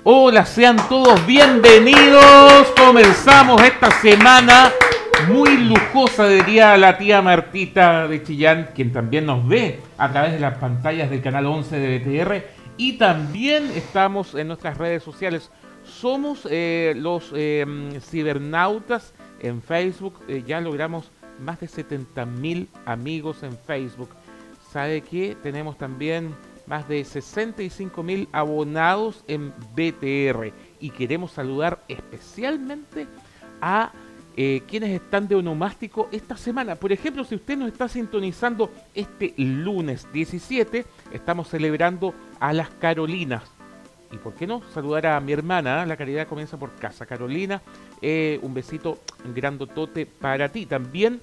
Hola, sean todos bienvenidos. Comenzamos esta semana muy lujosa, diría la tía Martita de Chillán, quien también nos ve a través de las pantallas del canal 11 de BTR. Y también estamos en nuestras redes sociales. Somos los cibernautas en Facebook. Ya logramos más de 70.000 amigos en Facebook. ¿Sabe qué? Tenemos también más de 65.000 abonados en BTR. Y queremos saludar especialmente a quienes están de onomástico esta semana. Por ejemplo, si usted nos está sintonizando este lunes 17, estamos celebrando a las Carolinas. Y por qué no saludar a mi hermana, la caridad comienza por casa. Carolina, un besito grandotote para ti. También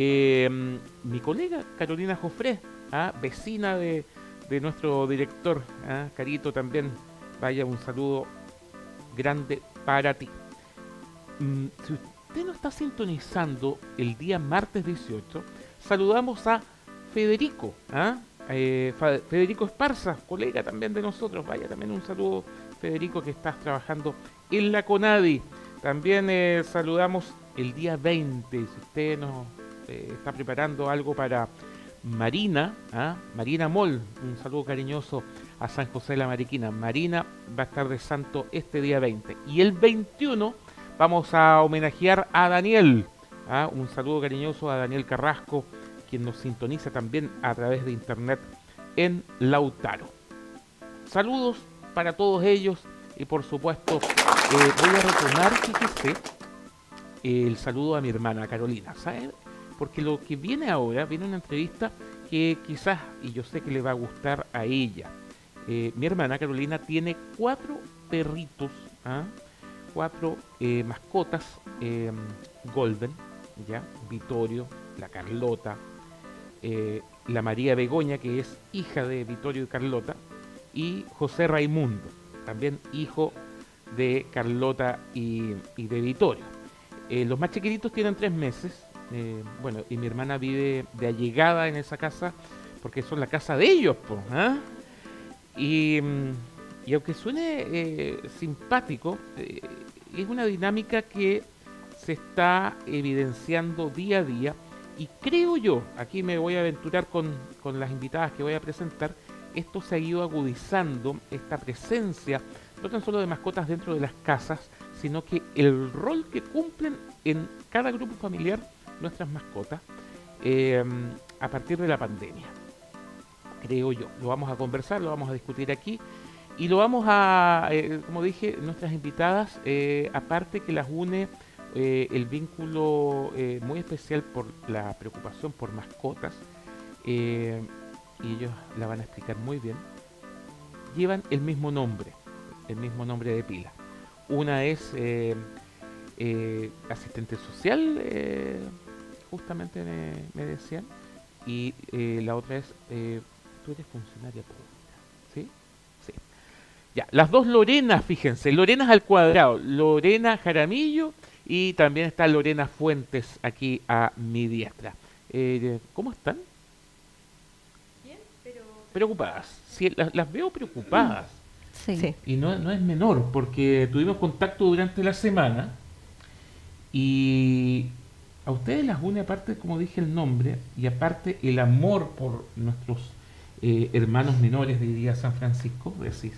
mi colega Carolina Jofré, vecina de nuestro director, Carito, también vaya un saludo grande para ti. Si usted nos está sintonizando el día martes 18, saludamos a Federico, Federico Esparza, colega también de nosotros. Vaya también un saludo, Federico, que estás trabajando en la CONADI. También saludamos el día 20, si usted nos está preparando algo para Marina, Marina Moll, un saludo cariñoso a San José de la Mariquina. Marina va a estar de santo este día 20. Y el 21 vamos a homenajear a Daniel, un saludo cariñoso a Daniel Carrasco, quien nos sintoniza también a través de internet en Lautaro. Saludos para todos ellos y por supuesto voy a retomar, fíjese, el saludo a mi hermana Carolina, ¿sabe? Porque lo que viene ahora, viene una entrevista que quizás, y yo sé que le va a gustar a ella. Mi hermana Carolina tiene 4 perritos, 4 mascotas Golden, ¿ya? Vittorio, la Carlota, la María Begoña, que es hija de Vittorio y Carlota, y José Raimundo, también hijo de Carlota y de Vittorio. Los más chiquititos tienen 3 meses. Bueno, y mi hermana vive de allegada en esa casa porque son la casa de ellos, y aunque suene simpático, es una dinámica que se está evidenciando día a día. Y creo yo, aquí me voy a aventurar con las invitadas que voy a presentar, esto se ha ido agudizando, esta presencia, no tan solo de mascotas dentro de las casas, sino que el rol que cumplen en cada grupo familiar nuestras mascotas a partir de la pandemia. Creo yo, lo vamos a conversar, lo vamos a discutir aquí y lo vamos a, como dije, nuestras invitadas, aparte que las une el vínculo muy especial por la preocupación por mascotas, y ellos la van a explicar muy bien, llevan el mismo nombre de pila. Una es asistente social, justamente me decían, y la otra es, tú eres funcionaria pública, ¿sí? Sí. Ya, las dos Lorenas, fíjense, Lorenas al cuadrado, Lorena Jaramillo y también está Lorena Fuentes aquí a mi diestra. ¿Cómo están? Bien, pero preocupadas. Sí, las veo preocupadas. sí. Y no es menor, porque tuvimos contacto durante la semana y a ustedes las une, aparte, como dije, el nombre y aparte el amor por nuestros hermanos menores de día San Francisco de Asís.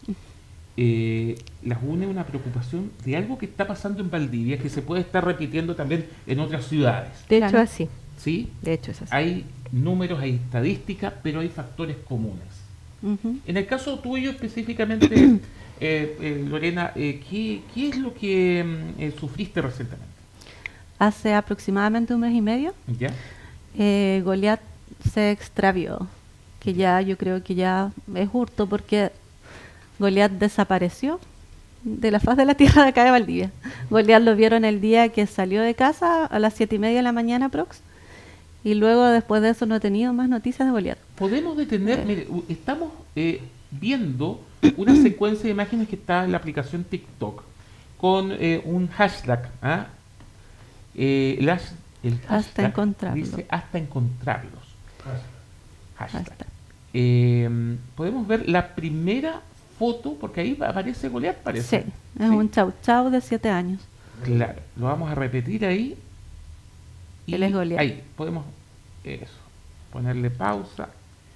Las une una preocupación de algo que está pasando en Valdivia, que se puede estar repitiendo también en otras ciudades. De hecho, así. ¿Sí? De hecho, es así. Hay números, hay estadísticas, pero hay factores comunes. En el caso tuyo específicamente, Lorena, ¿qué es lo que sufriste recientemente? Hace aproximadamente 1 mes y medio, ¿Ya? Goliat se extravió, que ya yo creo que ya es hurto porque Goliat desapareció de la faz de la tierra de acá de Valdivia. Goliat lo vieron el día que salió de casa a las 7:30 de la mañana prox, y luego después de eso no he tenido más noticias de Goliat. Podemos detener, mire, estamos viendo una secuencia de imágenes que está en la aplicación TikTok con un hashtag, el hashtag Hasta encontrarlos. dice hasta encontrarlos. Hashtag. Podemos ver la primera foto, porque ahí aparece Goliat, parece. Sí, es un chau chau de 7 años. Claro, lo vamos a repetir ahí. Y Él es Goliat. ahí, podemos eso, ponerle pausa.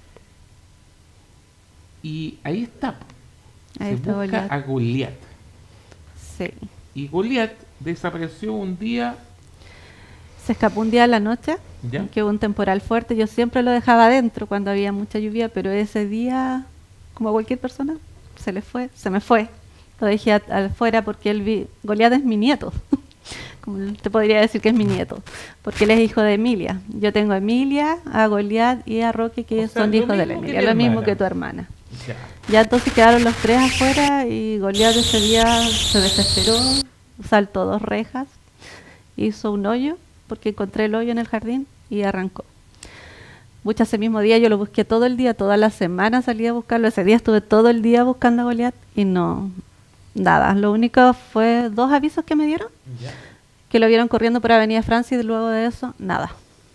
Y ahí está. Ahí Se está busca Goliat. a Goliat. Sí. Y Goliat desapareció un día. Se escapó un día a la noche, ¿Ya? que hubo un temporal fuerte. Yo siempre lo dejaba adentro cuando había mucha lluvia, pero ese día, como a cualquier persona, se me fue. Lo dejé afuera porque Goliat es mi nieto. Como te podría decir que es mi nieto, porque él es hijo de Emilia. Yo tengo a Emilia, a Goliat y a Roque, que O sea, son lo hijos de la mismo que Emilia, mi lo mismo hermana. que tu hermana. Ya. Ya entonces quedaron los tres afuera y Goliat ese día se desesperó, saltó 2 rejas, hizo un hoyo, porque encontré el hoyo en el jardín y arrancó. Mucho ese mismo día yo lo busqué todo el día, toda la semana salí a buscarlo. Ese día estuve todo el día buscando a Goliat y no, nada. Lo único fue 2 avisos que me dieron, Ya. que lo vieron corriendo por Avenida Francia y luego de eso, nada.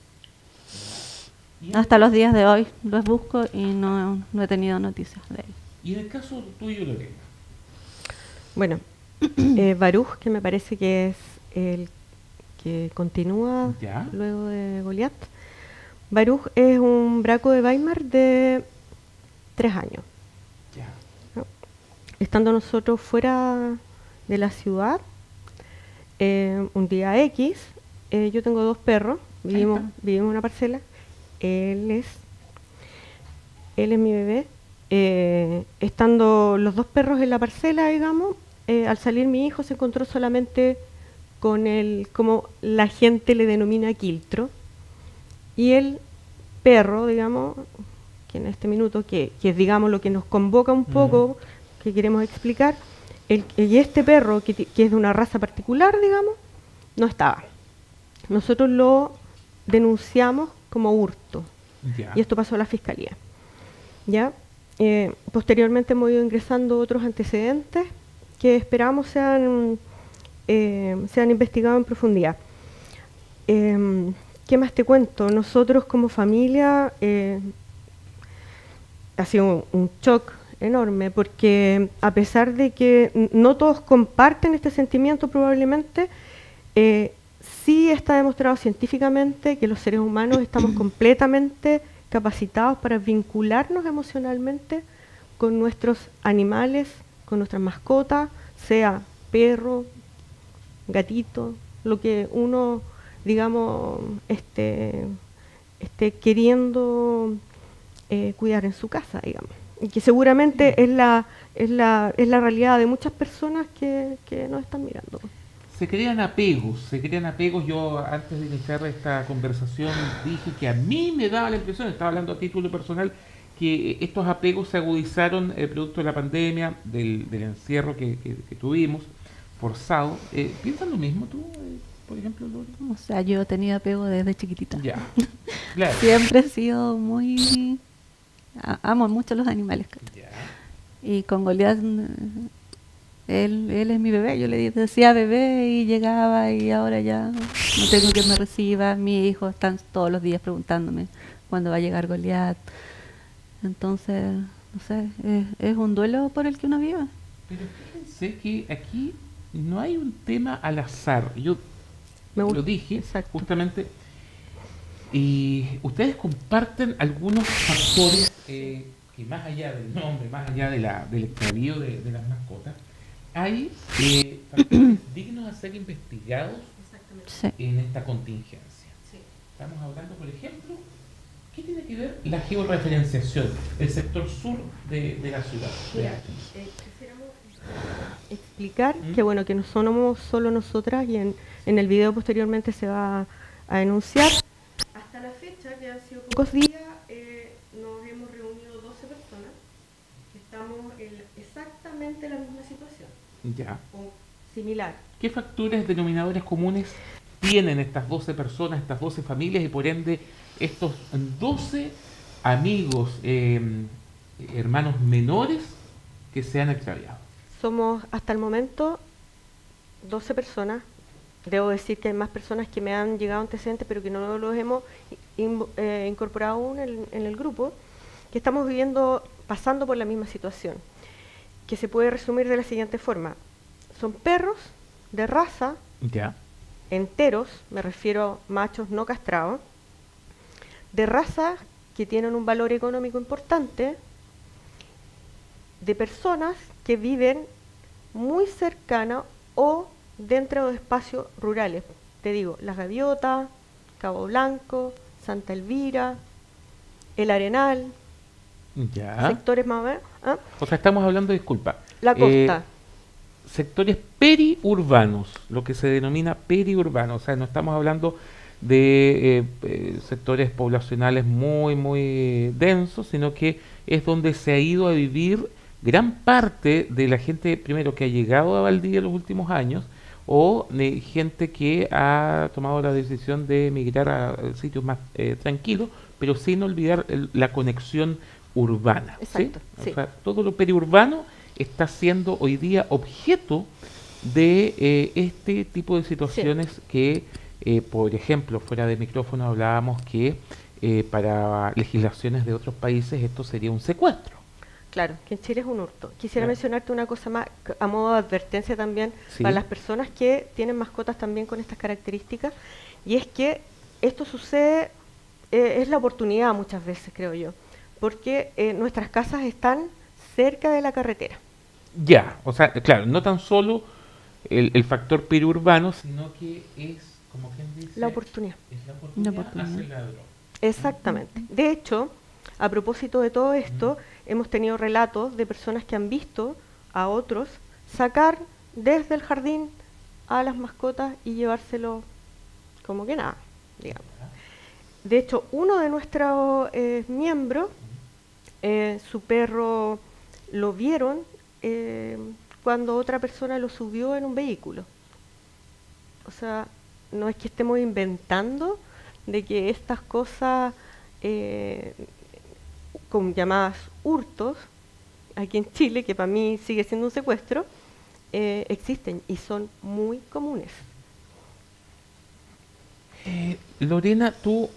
Y Hasta los días de hoy los busco y no he tenido noticias de él. Y en el caso tuyo, Lorena. Bueno, Baruch, que me parece que es el que continúa Ya. luego de Goliat. Baruch es un braco de Weimar de 3 años. Ya. ¿No? Estando nosotros fuera de la ciudad, un día X, yo tengo 2 perros, vivimos en una parcela, él es mi bebé. Estando los 2 perros en la parcela, digamos, al salir mi hijo se encontró solamente con como la gente le denomina quiltro, y el perro, digamos, que en este minuto, que es, digamos, lo que nos convoca un poco, que queremos explicar, y este perro, que es de una raza particular, digamos, no estaba. Nosotros lo denunciamos como hurto, Ya. y esto pasó a la fiscalía. ¿Ya? Posteriormente hemos ido ingresando otros antecedentes que esperamos sean investigados en profundidad. ¿Qué más te cuento? Nosotros como familia ha sido un shock enorme, porque a pesar de que no todos comparten este sentimiento probablemente, sí está demostrado científicamente que los seres humanos estamos completamente capacitados para vincularnos emocionalmente con nuestros animales, con nuestras mascotas, sea perro, gatito, lo que uno, digamos, esté queriendo cuidar en su casa, digamos. Y que seguramente es la realidad de muchas personas que nos están mirando. Se crean apegos. Yo antes de iniciar esta conversación dije que a mí me daba la impresión, estaba hablando a título personal, que estos apegos se agudizaron producto de la pandemia, del encierro que tuvimos, forzado. ¿Piensas lo mismo tú, por ejemplo, Lori? O sea, yo he tenido apego desde chiquitita. Ya, claro. Siempre he sido muy... amo mucho los animales. Ya. Y con Goliat, él es mi bebé. Yo le decía bebé y llegaba, y ahora ya no tengo quien me reciba. Mis hijos están todos los días preguntándome cuándo va a llegar Goliat. Entonces, no sé, es un duelo por el que uno vive. Pero fíjense que aquí no hay un tema al azar. Yo lo dije, exacto. justamente. Y ustedes comparten algunos factores que más allá del nombre, más allá del extravío de las mascotas, hay factores dignos de ser investigados Sí. en esta contingencia. Estamos hablando, por ejemplo, ¿qué tiene que ver la georreferenciación, el sector sur de la ciudad? Mira, quisiéramos explicar que bueno, que no somos solo nosotras, y en el video posteriormente se va a denunciar. Hasta la fecha, que han sido pocos días, nos hemos reunido 12 personas que estamos en exactamente la misma situación, Ya. o similar. ¿Qué factores denominadores comunes tienen estas 12 personas, estas 12 familias, y por ende estos 12 amigos, hermanos menores que se han extraviado? Somos hasta el momento 12 personas. Debo decir que hay más personas que me han llegado antecedentes, pero que no los hemos incorporado aún en el grupo, que estamos pasando por la misma situación. que se puede resumir de la siguiente forma. Son perros de raza, Ya. enteros, me refiero a machos no castrados, de raza que tienen un valor económico importante, de personas que viven muy cercanas o dentro de espacios rurales. Te digo, Las Gaviotas, Cabo Blanco, Santa Elvira, El Arenal, Ya. sectores más o menos. ¿Ah? O sea, estamos hablando, disculpa. La costa. Sectores periurbanos, lo que se denomina periurbano. O sea, no estamos hablando de sectores poblacionales muy, muy densos, sino que es donde se ha ido a vivir gran parte de la gente, primero, que ha llegado a Valdivia en los últimos años, o de gente que ha tomado la decisión de emigrar a sitios más tranquilos, pero sin olvidar la conexión urbana. Exacto, ¿sí? sí. O sea, todo lo periurbano está siendo hoy día objeto de este tipo de situaciones que, por ejemplo, fuera de micrófono hablábamos que para legislaciones de otros países esto sería un secuestro. Claro, que en Chile es un hurto. Quisiera Claro. mencionarte una cosa más, a modo de advertencia también, Sí. para las personas que tienen mascotas también con estas características, y es que esto sucede, es la oportunidad muchas veces, creo yo, porque nuestras casas están cerca de la carretera. Ya, o sea, claro, no tan solo el factor periurbano, sino que es, como quien dice, La oportunidad. es la oportunidad, La oportunidad. hace el ladrón. Exactamente. De hecho, a propósito de todo esto, hemos tenido relatos de personas que han visto a otros sacar desde el jardín a las mascotas y llevárselo como que nada, digamos. De hecho, uno de nuestros miembros, su perro lo vieron cuando otra persona lo subió en un vehículo. O sea, no es que estemos inventando de que estas cosas con llamadas hurtos, aquí en Chile, que para mí sigue siendo un secuestro, existen y son muy comunes. Lorena, tú,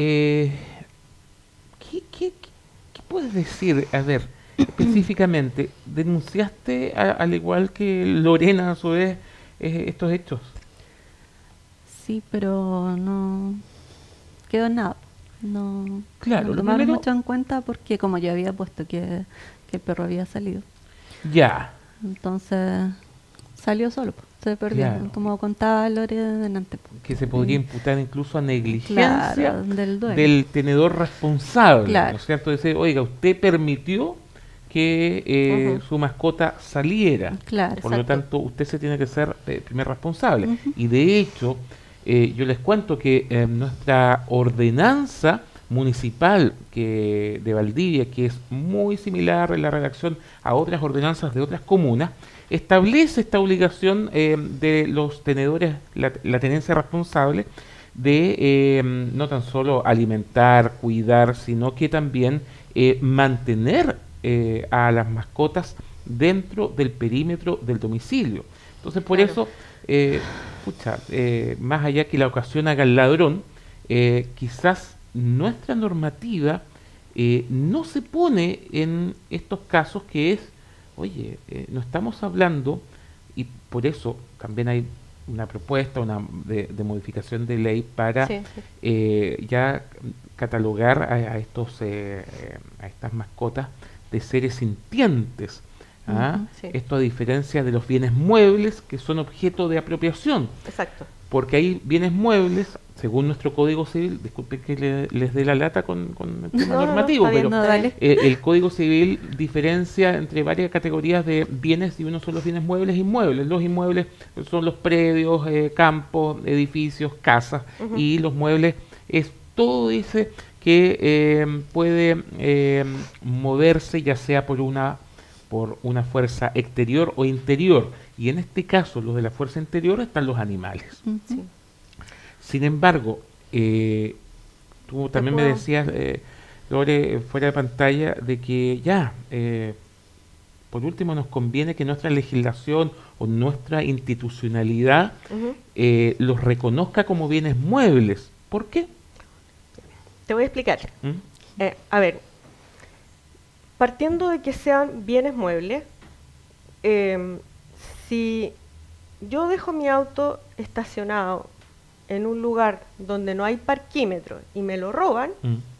¿qué puedes decir? A ver, específicamente, ¿denunciaste al igual que Lorena a su vez estos hechos? Sí, pero no quedó en nada. No, Claro, no lo tomaron primero- mucho en cuenta porque como yo había puesto que el perro había salido. Ya, Entonces salió solo, po, se perdió. Claro. Como contaba Lore delante. Po. que se podría Mm. imputar incluso a negligencia Claro, del dueño. del tenedor responsable, Claro. ¿no es cierto? Decir, oiga, usted permitió que Ujú. su mascota saliera. Claro. Por lo Exacto. tanto, usted se tiene que ser primer responsable. Ujú. Y de hecho, yo les cuento que nuestra ordenanza municipal de Valdivia, que es muy similar en la redacción a otras ordenanzas de otras comunas, establece esta obligación de los tenedores, la tenencia responsable, de no tan solo alimentar, cuidar, sino que también mantener a las mascotas dentro del perímetro del domicilio. Entonces, por Claro. eso, más allá que la ocasión haga el ladrón, quizás nuestra normativa no se pone en estos casos que es, oye, no estamos hablando, y por eso también hay una propuesta de modificación de ley para Sí, sí. ya catalogar a estas mascotas de seres sintientes. ¿Ah? Ujú, sí. Esto a diferencia de los bienes muebles que son objeto de apropiación, Exacto. porque hay bienes muebles, según nuestro Código Civil, disculpen que les dé la lata con el tema No, no, normativo, está bien, pero No, dale. el Código Civil diferencia entre varias categorías de bienes y uno son los bienes muebles e inmuebles. Los inmuebles son los predios, campos, edificios, casas, Ujú. y los muebles es todo ese que puede moverse ya sea por una fuerza exterior o interior, y en este caso los de la fuerza interior están los animales. Ujú. Sí. Sin embargo, tú también me puedo- decías, Lore, fuera de pantalla, de que ya, por último, nos conviene que nuestra legislación o nuestra institucionalidad Ujú. los reconozca como bienes muebles. ¿Por qué? Te voy a explicar. ¿Mm? A ver, partiendo de que sean bienes muebles, si yo dejo mi auto estacionado en un lugar donde no hay parquímetro y me lo roban,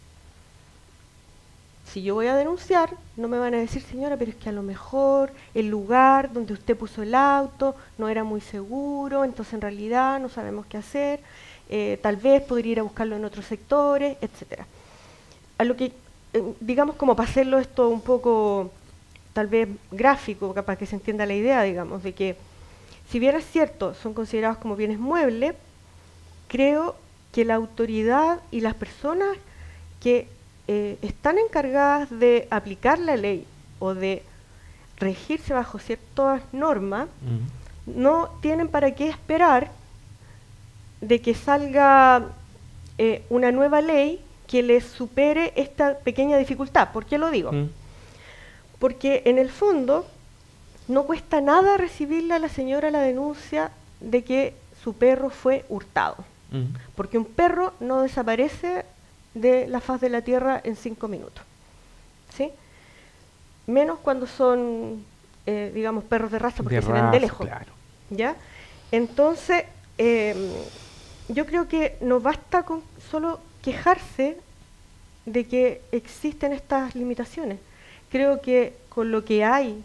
si yo voy a denunciar, no me van a decir, señora, pero es que a lo mejor el lugar donde usted puso el auto no era muy seguro, entonces en realidad no sabemos qué hacer, tal vez podría ir a buscarlo en otros sectores, etcétera. A lo que, digamos, como para hacerlo esto un poco, tal vez gráfico, para que se entienda la idea, digamos, de que si bien es cierto, son considerados como bienes muebles, creo que la autoridad y las personas que están encargadas de aplicar la ley o de regirse bajo ciertas normas, no tienen para qué esperar de que salga una nueva ley que les supere esta pequeña dificultad. ¿Por qué lo digo? Porque en el fondo no cuesta nada recibirle a la señora la denuncia de que su perro fue hurtado. Porque un perro no desaparece de la faz de la tierra en 5 minutos. ¿Sí? Menos cuando son, digamos, perros de raza, porque se ven de lejos. Claro. ¿Ya? Entonces, yo creo que no basta con solo quejarse de que existen estas limitaciones. Creo que con lo que hay,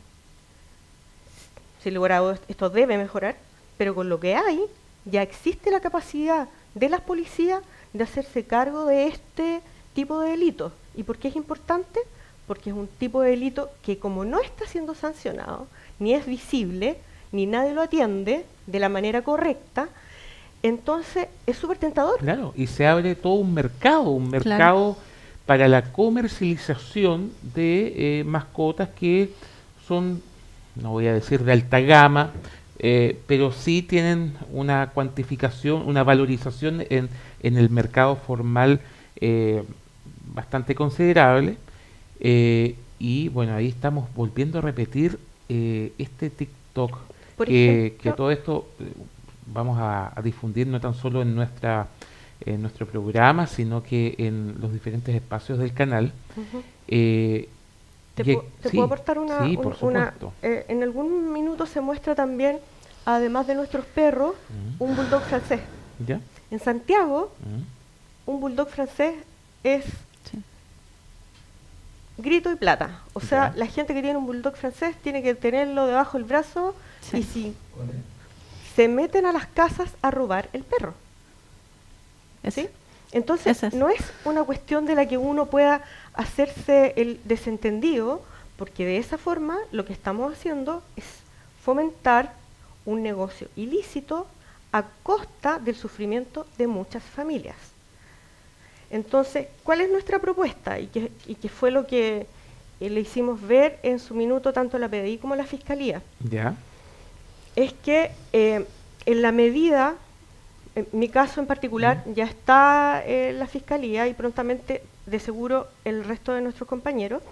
sin lugar a dudas, esto debe mejorar, pero con lo que hay, ya existe la capacidad de las policías de hacerse cargo de este tipo de delitos. ¿Y por qué es importante? Porque es un tipo de delito que, como no está siendo sancionado, ni es visible, ni nadie lo atiende de la manera correcta, entonces es súper tentador. Claro, y se abre todo un mercado Claro. para la comercialización de mascotas que son, no voy a decir de alta gama, pero sí tienen una cuantificación, una valorización en el mercado formal bastante considerable. Y bueno, ahí estamos volviendo a repetir este TikTok, Por que ejemplo, todo esto vamos a difundir no tan solo en nuestro programa, sino que en los diferentes espacios del canal. Ujú. Eh, ¿Te sí, puedo aportar sí, por supuesto. en algún minuto se muestra también, además de nuestros perros, un bulldog francés. ¿Ya? En Santiago, un bulldog francés es Sí. grito y plata. O sea, Ya. la gente que tiene un bulldog francés tiene que tenerlo debajo del brazo Sí. y si se meten a las casas a robar el perro. ¿Sí? Entonces, Ese es. no es una cuestión de la que uno pueda hacerse el desentendido, porque de esa forma lo que estamos haciendo es fomentar un negocio ilícito a costa del sufrimiento de muchas familias. Entonces, ¿cuál es nuestra propuesta? Y que fue lo que le hicimos ver en su minuto tanto la PDI como la Fiscalía. ¿Ya? Es que en la medida, en mi caso en particular, ya está la Fiscalía y prontamente, de seguro, el resto de nuestros compañeros,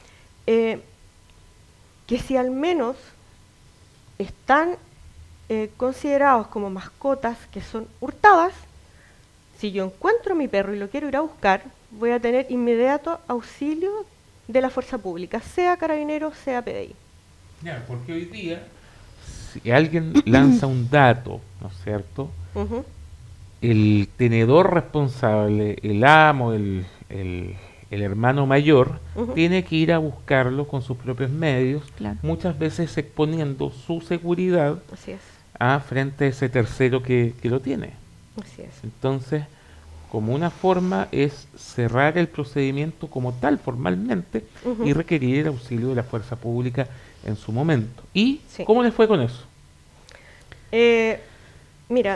que si al menos están considerados como mascotas que son hurtadas, si yo encuentro a mi perro y lo quiero ir a buscar, voy a tener inmediato auxilio de la fuerza pública, sea Carabineros, sea PDI. Ya, porque hoy día, si alguien lanza un dato, ¿no es cierto? Ujú. El tenedor responsable, el amo, el hermano mayor, Ujú. tiene que ir a buscarlo con sus propios medios, Claro. muchas veces exponiendo su seguridad Así es, frente a ese tercero que lo tiene. así es. Entonces, como una forma es cerrar el procedimiento como tal formalmente Ujú. y requerir el auxilio de la fuerza pública en su momento. ¿Y Sí. cómo les fue con eso? Mira,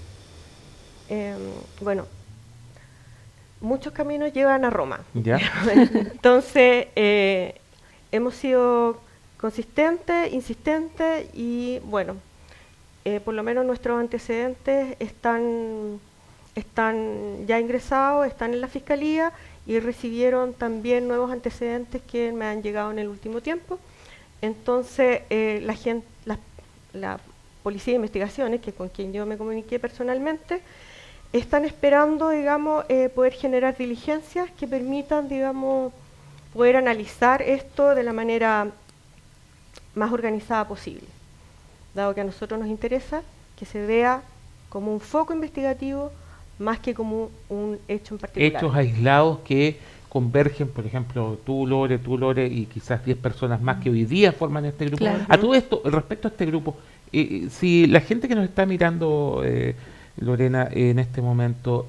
bueno, muchos caminos llevan a Roma. ¿Ya? Entonces, hemos sido consistentes, insistentes y bueno, por lo menos nuestros antecedentes están ya ingresados, están en la Fiscalía y recibieron también nuevos antecedentes que me han llegado en el último tiempo. Entonces, la Policía de Investigaciones, que con quien yo me comuniqué personalmente, están esperando, digamos, poder generar diligencias que permitan, digamos, poder analizar esto de la manera más organizada posible, dado que a nosotros nos interesa que se vea como un foco investigativo más que como un hecho en particular. Hechos aislados que convergen, por ejemplo, tú, Lore, y quizás 10 personas más que hoy día forman este grupo. Claro. A todo esto, respecto a este grupo, si la gente que nos está mirando, Lorena, en este momento,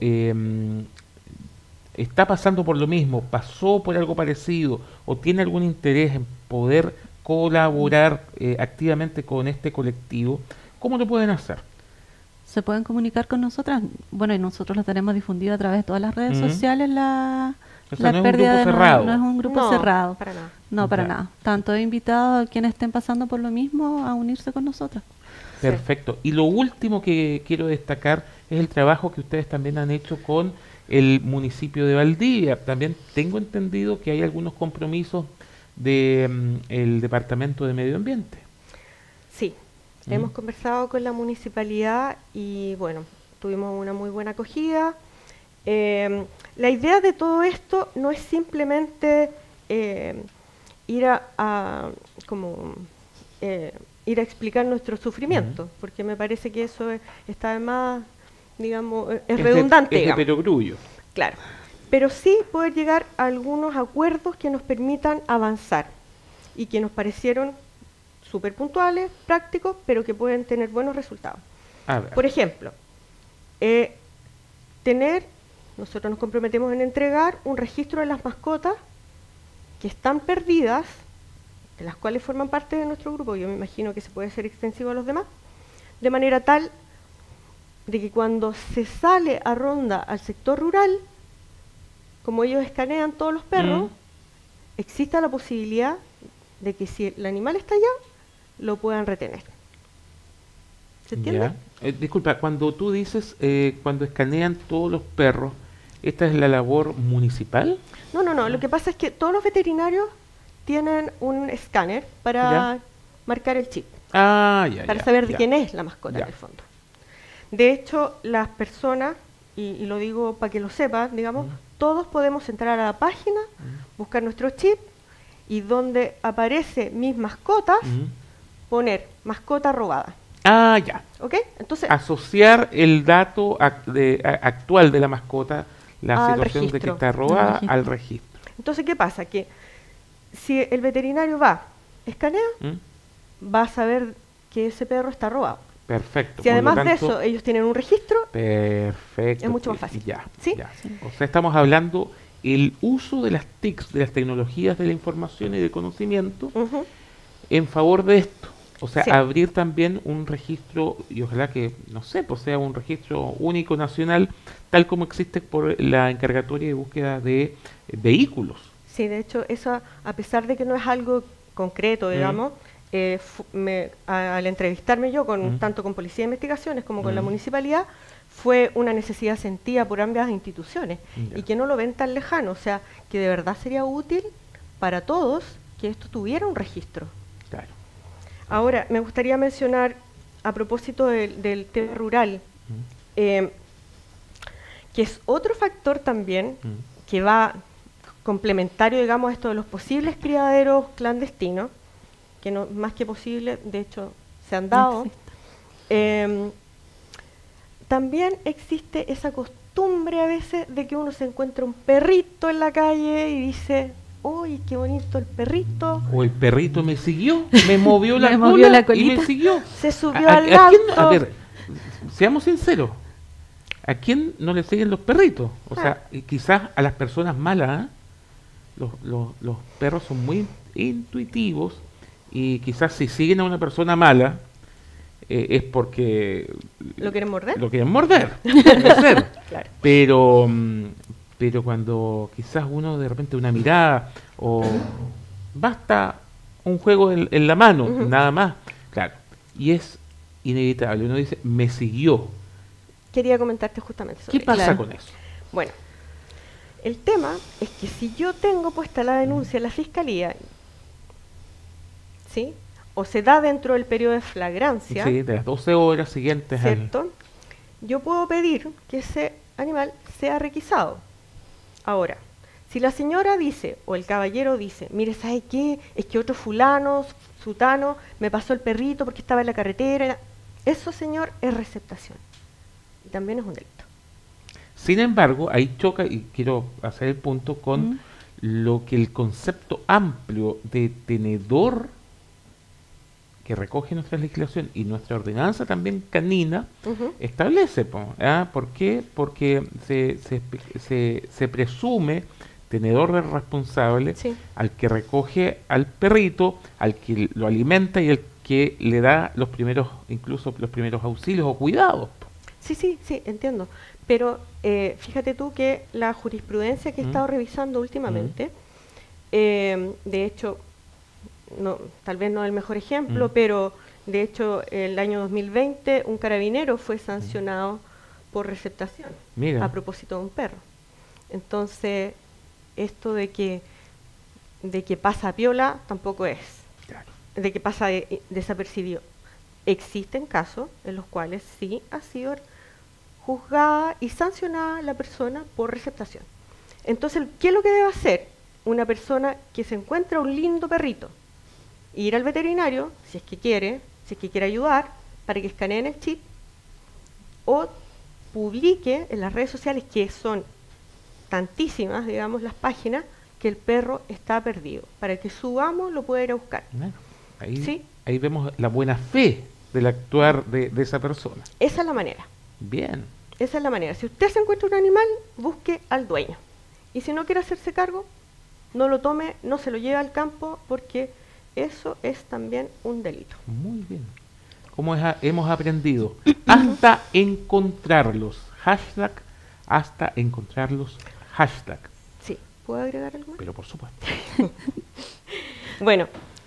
está pasando por lo mismo, pasó por algo parecido, o tiene algún interés en poder colaborar activamente con este colectivo, ¿cómo lo pueden hacer? Se pueden comunicar con nosotras. Bueno, y nosotros lo tenemos difundido a través de todas las redes sociales. O sea, no es un pérdida grupo de cerrado. no es un grupo No, cerrado. para nada. No, para Ya. nada. Tanto he invitado a quienes estén pasando por lo mismo a unirse con nosotras. Perfecto. Y lo último que quiero destacar es el trabajo que ustedes también han hecho con el municipio de Valdivia. También tengo entendido que hay algunos compromisos de el Departamento de Medio Ambiente. Sí, hemos conversado con la municipalidad y bueno, tuvimos una muy buena acogida. La idea de todo esto no es simplemente ir ir a explicar nuestro sufrimiento, porque me parece que eso está además, digamos, es redundante. Es de digamos. perogrullo. Claro, pero sí poder llegar a algunos acuerdos que nos permitan avanzar y que nos parecieron súper puntuales, prácticos, pero que pueden tener buenos resultados. A ver. Por ejemplo, nosotros nos comprometemos en entregar un registro de las mascotas que están perdidas, de las cuales forman parte de nuestro grupo, yo me imagino que se puede ser extensivo a los demás, de manera tal de que cuando se sale a ronda al sector rural, como ellos escanean todos los perros, exista la posibilidad de que si el animal está allá, lo puedan retener. ¿Se entiende? Ya. Disculpa, cuando tú dices, cuando escanean todos los perros, ¿esta es la labor municipal? No, lo que pasa es que todos los veterinarios tienen un escáner para marcar el chip, para saber de quién es la mascota en el fondo. De hecho, las personas, y lo digo para que lo sepan, digamos, todos podemos entrar a la página, buscar nuestro chip, y donde aparece mis mascotas, poner mascota robada. Ya. ¿Ok? Entonces, Asociar el dato actual de la mascota, la Al situación de que registro. está robada, Al registro. al registro. entonces, ¿qué pasa? Que si el veterinario va, escanea, va a saber que ese perro está robado. Perfecto. Si Por lo además de tanto, eso ellos tienen un registro, perfecto. es mucho más fácil. Ya, ¿Sí? ya. O sea, estamos hablando el uso de las TICs, de las tecnologías de la información y del conocimiento, en favor de esto. O sea, Sí. abrir también un registro, y ojalá que, no sé, pues sea un registro único nacional, tal como existe por la encargatoria de búsqueda de vehículos. sí, de hecho, eso, a pesar de que no es algo concreto, digamos, al entrevistarme yo tanto con Policía de Investigaciones como con la municipalidad, fue una necesidad sentida por ambas instituciones Ya. y que no lo ven tan lejano, o sea, que de verdad sería útil para todos que esto tuviera un registro. Claro. Ahora, me gustaría mencionar, a propósito del tema rural, que es otro factor también que va complementario, digamos, a esto de los posibles criaderos clandestinos, que no más que posible, de hecho, se han dado. También existe esa costumbre a veces de que uno se encuentra un perrito en la calle y dice, ¡uy, qué bonito el perrito! O el perrito me siguió, me movió la Me cola movió la y colita. me siguió. Se subió ¿A al quién- auto. a ver, seamos sinceros, ¿a quién no le siguen los perritos? O sea, y quizás a las personas malas, los perros son muy intuitivos y quizás si siguen a una persona mala es porque ¿Lo quieren morder? lo quieren morder, puede ser. Claro. Pero cuando quizás uno de repente una mirada o basta un juego en la mano, nada más, claro, y es inevitable, uno dice, me siguió. Quería comentarte justamente sobre ¿Qué eso. pasa Claro. con eso? Bueno, el tema es que si yo tengo puesta la denuncia en la fiscalía, ¿sí? O se da dentro del periodo de flagrancia, Sí, de las 12 horas siguientes al... ¿cierto? Yo puedo pedir que ese animal sea requisado. Ahora, Si la señora dice, o el caballero dice, mire, ¿sabe qué? Es que otro fulano, sutano, me pasó el perrito porque estaba en la carretera. Eso, señor, es receptación. Y también es un delito. Sin embargo, ahí choca, y quiero hacer el punto con lo que el concepto amplio de tenedor que recoge nuestra legislación y nuestra ordenanza también canina establece. ¿Por qué? Porque se presume tenedor del responsable al que recoge al perrito, al que lo alimenta y al que le da los primeros, incluso los primeros auxilios o cuidados. Sí, entiendo. Pero fíjate tú que la jurisprudencia que he estado revisando últimamente, de hecho, no, tal vez no es el mejor ejemplo, pero de hecho el año 2020 un carabinero fue sancionado por receptación a propósito de un perro. Entonces, esto de que pasa piola tampoco es. Claro. De que pasa desapercibido. Existen casos en los cuales sí ha sido juzgada y sancionada la persona por receptación. Entonces, ¿qué es lo que debe hacer una persona que se encuentra un lindo perrito? Ir al veterinario, si es que quiere ayudar, para que escaneen el chip, o publique en las redes sociales, que son tantísimas, digamos, las páginas, que el perro está perdido, para que su amo lo pueda ir a buscar. Bueno, ahí vemos la buena fe del actuar de esa persona. Esa es la manera. Bien. Esa es la manera. Si usted se encuentra un animal, busque al dueño. Y si no quiere hacerse cargo, no lo tome, no se lo lleve al campo, porque eso es también un delito. Muy bien. Como hemos aprendido, hasta encontrarlos. Hashtag, hasta encontrarlos. Hashtag. Sí. ¿Puedo agregar algo más? Pero por supuesto. Bueno,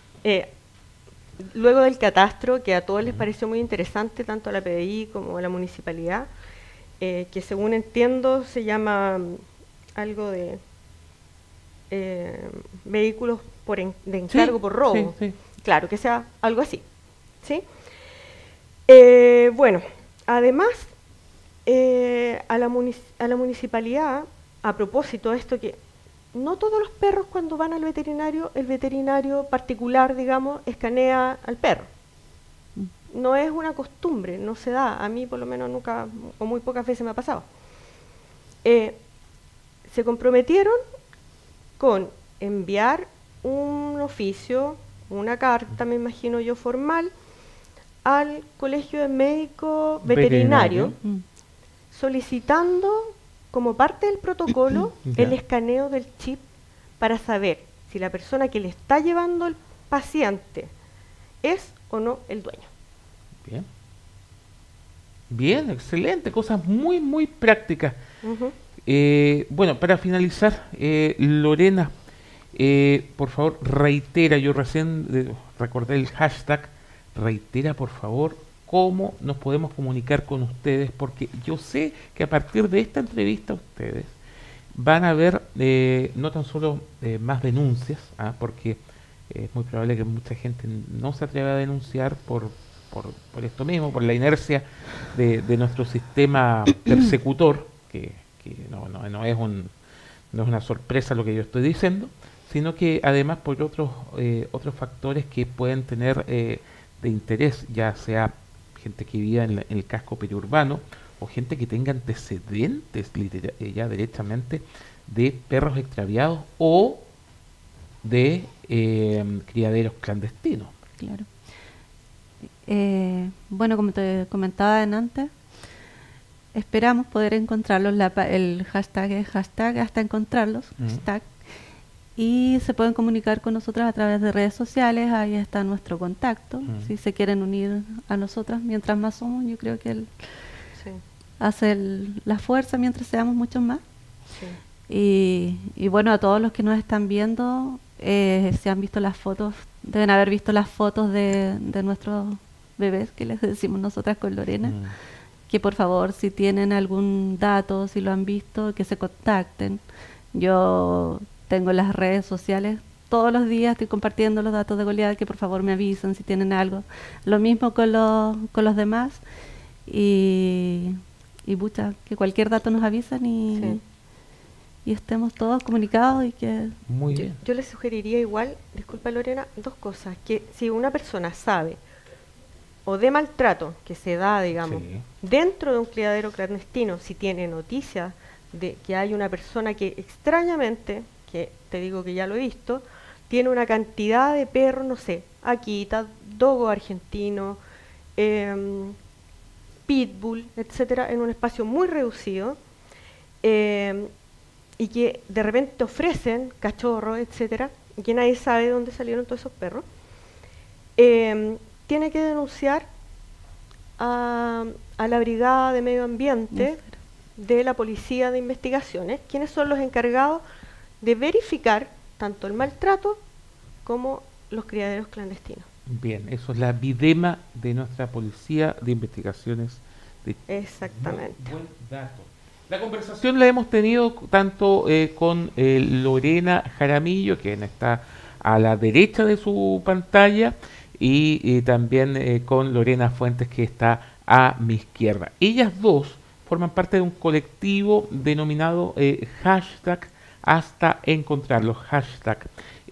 luego del catastro, que a todos les pareció muy interesante, tanto a la PDI como a la municipalidad, que según entiendo se llama algo de vehículos de encargo por robo. Sí. Claro, que sea algo así. ¿Sí? Bueno, además, a la municipalidad, a propósito de esto, que no todos los perros cuando van al veterinario, el veterinario particular, digamos, escanea al perro. No es una costumbre, no se da. A mí por lo menos nunca, o muy pocas veces me ha pasado. Se comprometieron con enviar un oficio, una carta, me imagino yo, formal, al Colegio de Médicos Veterinario, solicitando como parte del protocolo el escaneo del chip para saber si la persona que le está llevando el paciente es o no el dueño. Bien. Bien, excelente, cosas muy, muy prácticas. Bueno, para finalizar, Lorena, por favor, reitera, yo recién recordé el hashtag, reitera por favor cómo nos podemos comunicar con ustedes, porque yo sé que a partir de esta entrevista ustedes van a ver no tan solo más denuncias, porque es muy probable que mucha gente no se atreva a denunciar por esto mismo, por la inercia de nuestro sistema persecutor, que no es una sorpresa lo que yo estoy diciendo, sino que además por otros factores que pueden tener de interés, ya sea gente que viva en el casco periurbano o gente que tenga antecedentes ya directamente de perros extraviados o de criaderos clandestinos. Claro. Bueno, como te comentaba antes, esperamos poder encontrarlos. El hashtag es hashtag hasta encontrarlos. Hashtag. Y se pueden comunicar con nosotras a través de redes sociales. Ahí está nuestro contacto. Si se quieren unir a nosotras, mientras más somos, yo creo que hace la fuerza mientras seamos muchos más. Y bueno, a todos los que nos están viendo, si han visto las fotos, deben haber visto las fotos de nuestros bebés, que les decimos nosotras con Lorena, que por favor, si tienen algún dato, si lo han visto, que se contacten. Yo tengo las redes sociales, todos los días estoy compartiendo los datos de Goliat, que por favor me avisen si tienen algo. Lo mismo con los demás, y pucha, que cualquier dato nos avisan y estemos todos comunicados y que... Muy bien. Yo les sugeriría igual, disculpa Lorena, dos cosas. Que si una persona sabe o de maltrato que se da, digamos, Sí. dentro de un criadero clandestino, si tiene noticias de que hay una persona que extrañamente, que te digo que ya lo he visto, tiene una cantidad de perros, no sé, Akita, dogo argentino, pitbull, etcétera, en un espacio muy reducido, y que de repente ofrecen cachorros, etcétera, y que nadie sabe de dónde salieron todos esos perros, tiene que denunciar a la Brigada de Medio Ambiente de la Policía de Investigaciones, quienes son los encargados de verificar tanto el maltrato como los criaderos clandestinos. Bien, eso es la Videma de nuestra Policía de Investigaciones de Exactamente. Buen dato. La conversación la hemos tenido tanto con Lorena Jaramillo, quien está a la derecha de su pantalla, y también con Lorena Fuentes, que está a mi izquierda. Ellas dos forman parte de un colectivo denominado hashtag hasta encontrarlos. Hashtag.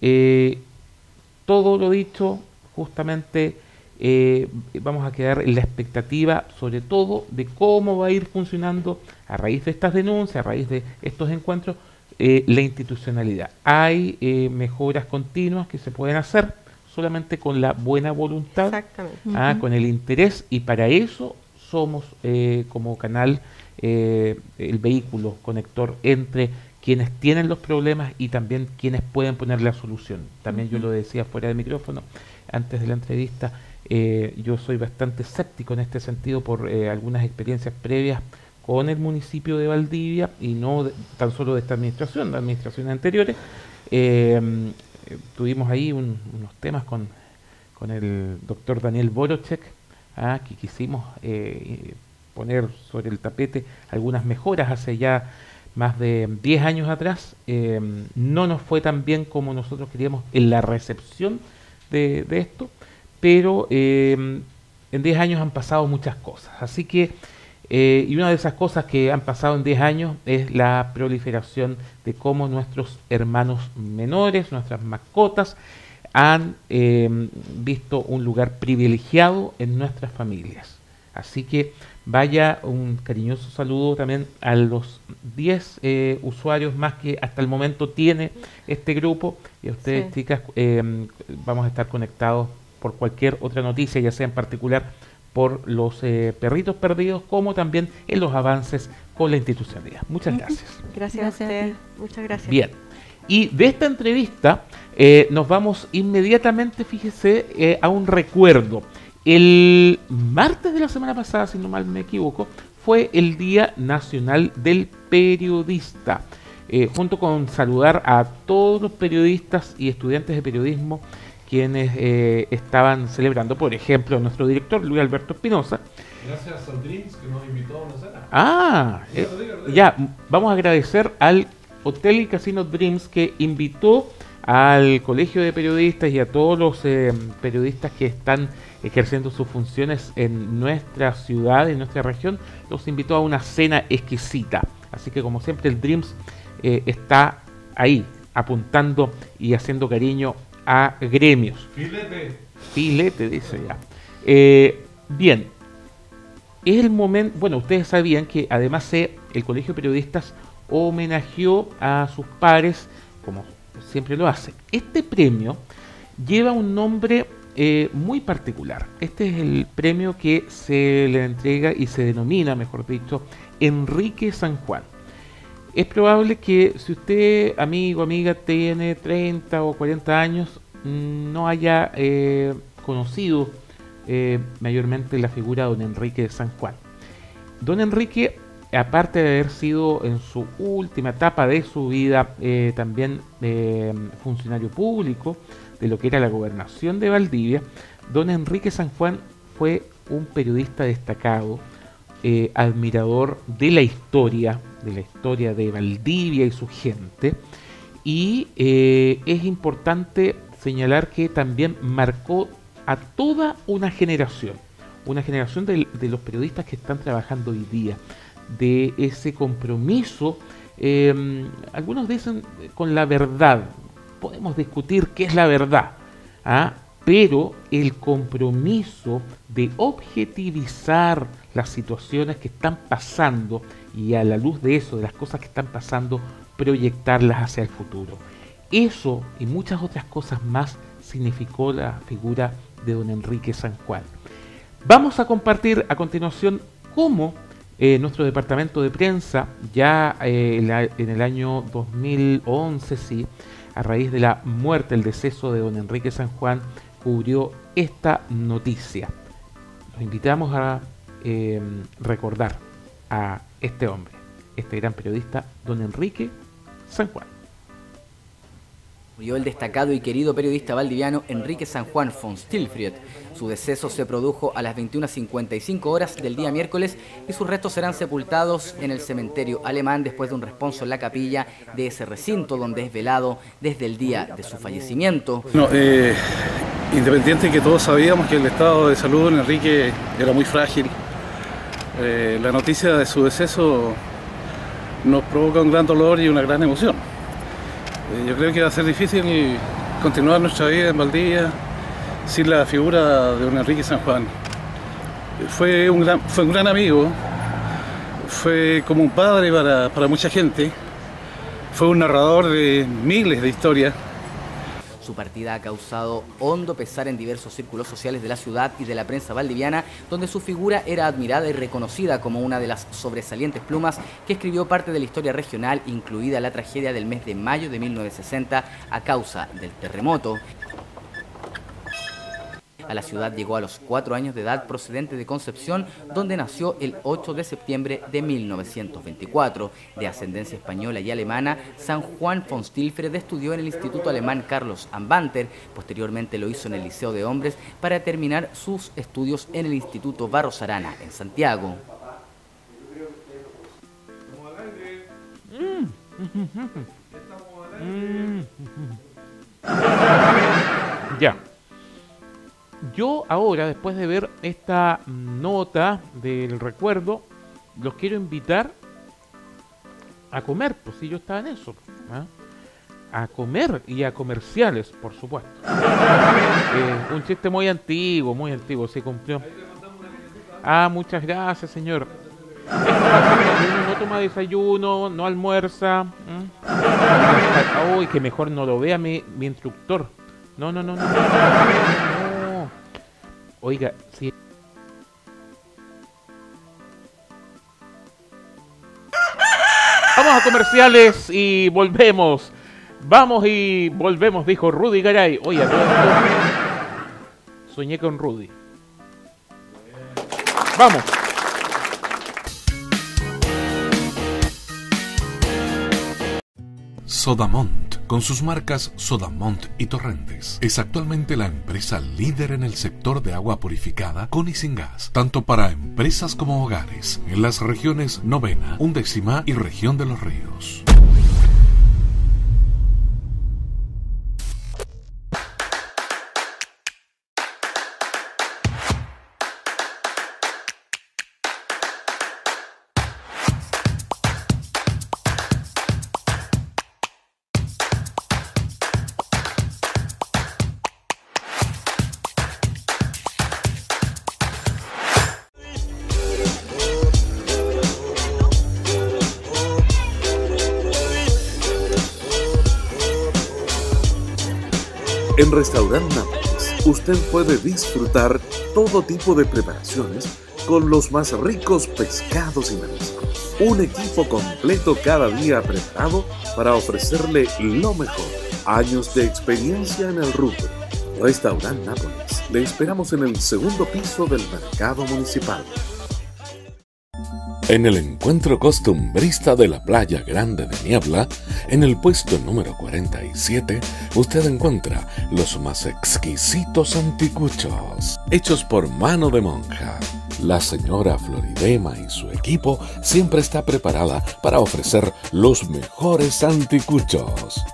Todo lo dicho, justamente vamos a quedar en la expectativa, sobre todo, de cómo va a ir funcionando a raíz de estas denuncias, a raíz de estos encuentros, la institucionalidad. Hay mejoras continuas que se pueden hacer solamente con la buena voluntad, Exactamente. con el interés, y para eso somos como canal el vehículo conector entre quienes tienen los problemas y también quienes pueden poner la solución. También yo lo decía fuera de micrófono, antes de la entrevista, yo soy bastante escéptico en este sentido por algunas experiencias previas con el municipio de Valdivia, y no tan solo de esta administración, de administraciones anteriores. Tuvimos ahí unos temas con el doctor Daniel Borochek, que quisimos poner sobre el tapete algunas mejoras hace ya más de 10 años atrás. No nos fue tan bien como nosotros queríamos en la recepción de esto, pero en 10 años han pasado muchas cosas, así que y una de esas cosas que han pasado en 10 años es la proliferación de cómo nuestros hermanos menores, nuestras mascotas, han visto un lugar privilegiado en nuestras familias. Así que vaya un cariñoso saludo también a los 10 usuarios más que hasta el momento tiene este grupo, y a ustedes, Sí. chicas, vamos a estar conectados por cualquier otra noticia, ya sea en particular por los perritos perdidos, como también en los avances con la institucionalidad. Muchas gracias. Gracias Gracias a a usted. ti. Muchas gracias. Bien, y de esta entrevista nos vamos inmediatamente, fíjese, a un recuerdo. El martes de la semana pasada, si no mal me equivoco, fue el Día Nacional del Periodista. Junto con saludar a todos los periodistas y estudiantes de periodismo quienes estaban celebrando, por ejemplo, nuestro director Luis Alberto Espinosa. Gracias al Dreams que nos invitó a una cena. Ya, vamos a agradecer al Hotel y Casino Dreams, que invitó al Colegio de Periodistas y a todos los periodistas que están ejerciendo sus funciones en nuestra ciudad, en nuestra región, los invitó a una cena exquisita. Así que, como siempre, el Dreams está ahí, apuntando y haciendo cariño a gremios. Filete, dice ya. Bien, es el momento. Bueno, ustedes sabían que además el Colegio de Periodistas homenajeó a sus pares, como siempre lo hace. Este premio lleva un nombre muy particular. Este es el premio que se le entrega y se denomina, mejor dicho, Enrique San Juan. Es probable que si usted, amigo, amiga, tiene 30 o 40 años, no haya conocido mayormente la figura de don Enrique de San Juan. Don Enrique, aparte de haber sido en su última etapa de su vida también funcionario público de lo que era la gobernación de Valdivia, don Enrique San Juan fue un periodista destacado, admirador de la historia de Valdivia y su gente, y es importante señalar que también marcó a toda una generación de los periodistas que están trabajando hoy día, de ese compromiso, algunos dicen con la verdad. Podemos discutir qué es la verdad, pero el compromiso de objetivizar las situaciones que están pasando y a la luz de eso, de las cosas que están pasando, proyectarlas hacia el futuro. Eso y muchas otras cosas más significó la figura de don Enrique San Juan. Vamos a compartir a continuación cómo nuestro departamento de prensa, ya en el año 2011, sí, a raíz de la muerte, el deceso de don Enrique San Juan, cubrió esta noticia. Los invitamos a recordar a este hombre, este gran periodista, don Enrique San Juan. Murió el destacado y querido periodista valdiviano Enrique San Juan von Stilfried. Su deceso se produjo a las 21:55 horas del día miércoles y sus restos serán sepultados en el cementerio alemán después de un responso en la capilla de ese recinto donde es velado desde el día de su fallecimiento. No, independiente que todos sabíamos que el estado de salud de Enrique era muy frágil, la noticia de su deceso nos provoca un gran dolor y una gran emoción. Yo creo que va a ser difícil continuar nuestra vida en Valdivia sin la figura de don Enrique San Juan. Fue un gran amigo, fue como un padre para mucha gente, fue un narrador de miles de historias. Su partida ha causado hondo pesar en diversos círculos sociales de la ciudad y de la prensa valdiviana, donde su figura era admirada y reconocida como una de las sobresalientes plumas que escribió parte de la historia regional, incluida la tragedia del mes de mayo de 1960 a causa del terremoto. A la ciudad llegó a los 4 años de edad procedente de Concepción, donde nació el 8 de septiembre de 1924. De ascendencia española y alemana, San Juan von Stilfried estudió en el Instituto Alemán Carlos Ambanter, posteriormente lo hizo en el Liceo de Hombres para terminar sus estudios en el Instituto Barros Arana en Santiago. Ya. Yo ahora, después de ver esta nota del recuerdo, los quiero invitar a comer, pues si yo estaba en eso, a comer y a comerciales, por supuesto. Un chiste muy antiguo, se cumplió. Muchas gracias, señor. No toma desayuno, no almuerza. Uy, que mejor no lo vea mi instructor. No. Oiga, sí. Vamos a comerciales y volvemos. Vamos y volvemos, dijo Rudy Garay. Oiga, soñé con Rudy. Vamos. Sodamont, con sus marcas Sodamont y Torrentes, es actualmente la empresa líder en el sector de agua purificada con y sin gas, tanto para empresas como hogares, en las regiones Novena, Undécima y Región de los Ríos. En Restaurant Nápoles, usted puede disfrutar todo tipo de preparaciones con los más ricos pescados y mariscos. Un equipo completo cada día preparado para ofrecerle lo mejor. Años de experiencia en el rubro. Restaurant Nápoles. Le esperamos en el segundo piso del Mercado Municipal. En el encuentro costumbrista de la Playa Grande de Niebla, en el puesto número 47, usted encuentra los más exquisitos anticuchos, hechos por mano de monja. La señora Floridema y su equipo siempre está preparada para ofrecer los mejores anticuchos.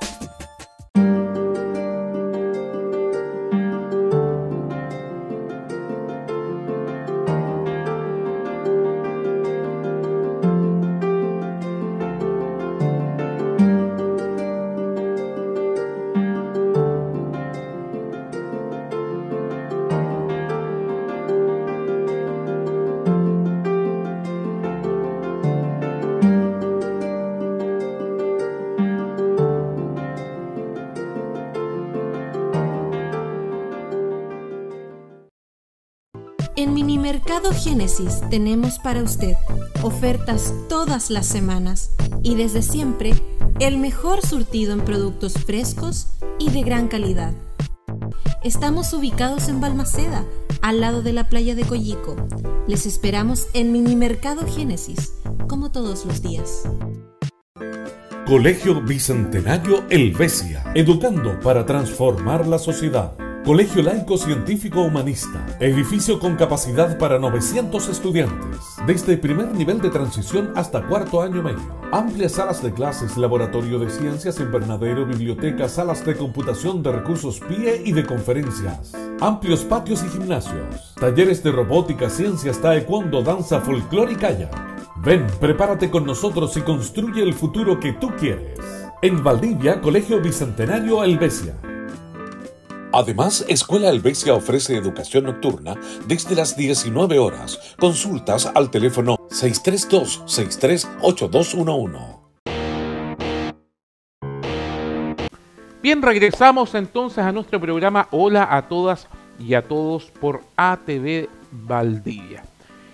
Minimercado Génesis tenemos para usted ofertas todas las semanas y desde siempre el mejor surtido en productos frescos y de gran calidad. Estamos ubicados en Balmaceda, al lado de la playa de Coyico. Les esperamos en Minimercado Génesis, como todos los días. Colegio Bicentenario Helvecia, educando para transformar la sociedad. Colegio Laico Científico Humanista, edificio con capacidad para 900 estudiantes, desde primer nivel de transición hasta cuarto año medio. Amplias salas de clases, laboratorio de ciencias, invernadero, biblioteca, salas de computación, de recursos PIE y de conferencias. Amplios patios y gimnasios, talleres de robótica, ciencias, taekwondo, danza folclórica y kayak. Ven, prepárate con nosotros y construye el futuro que tú quieres. En Valdivia, Colegio Bicentenario Helvecia. Además, Escuela Helvecia ofrece educación nocturna desde las 19 horas. Consultas al teléfono 632-638211. Bien, regresamos entonces a nuestro programa Hola a todas y a todos por ATV Valdivia.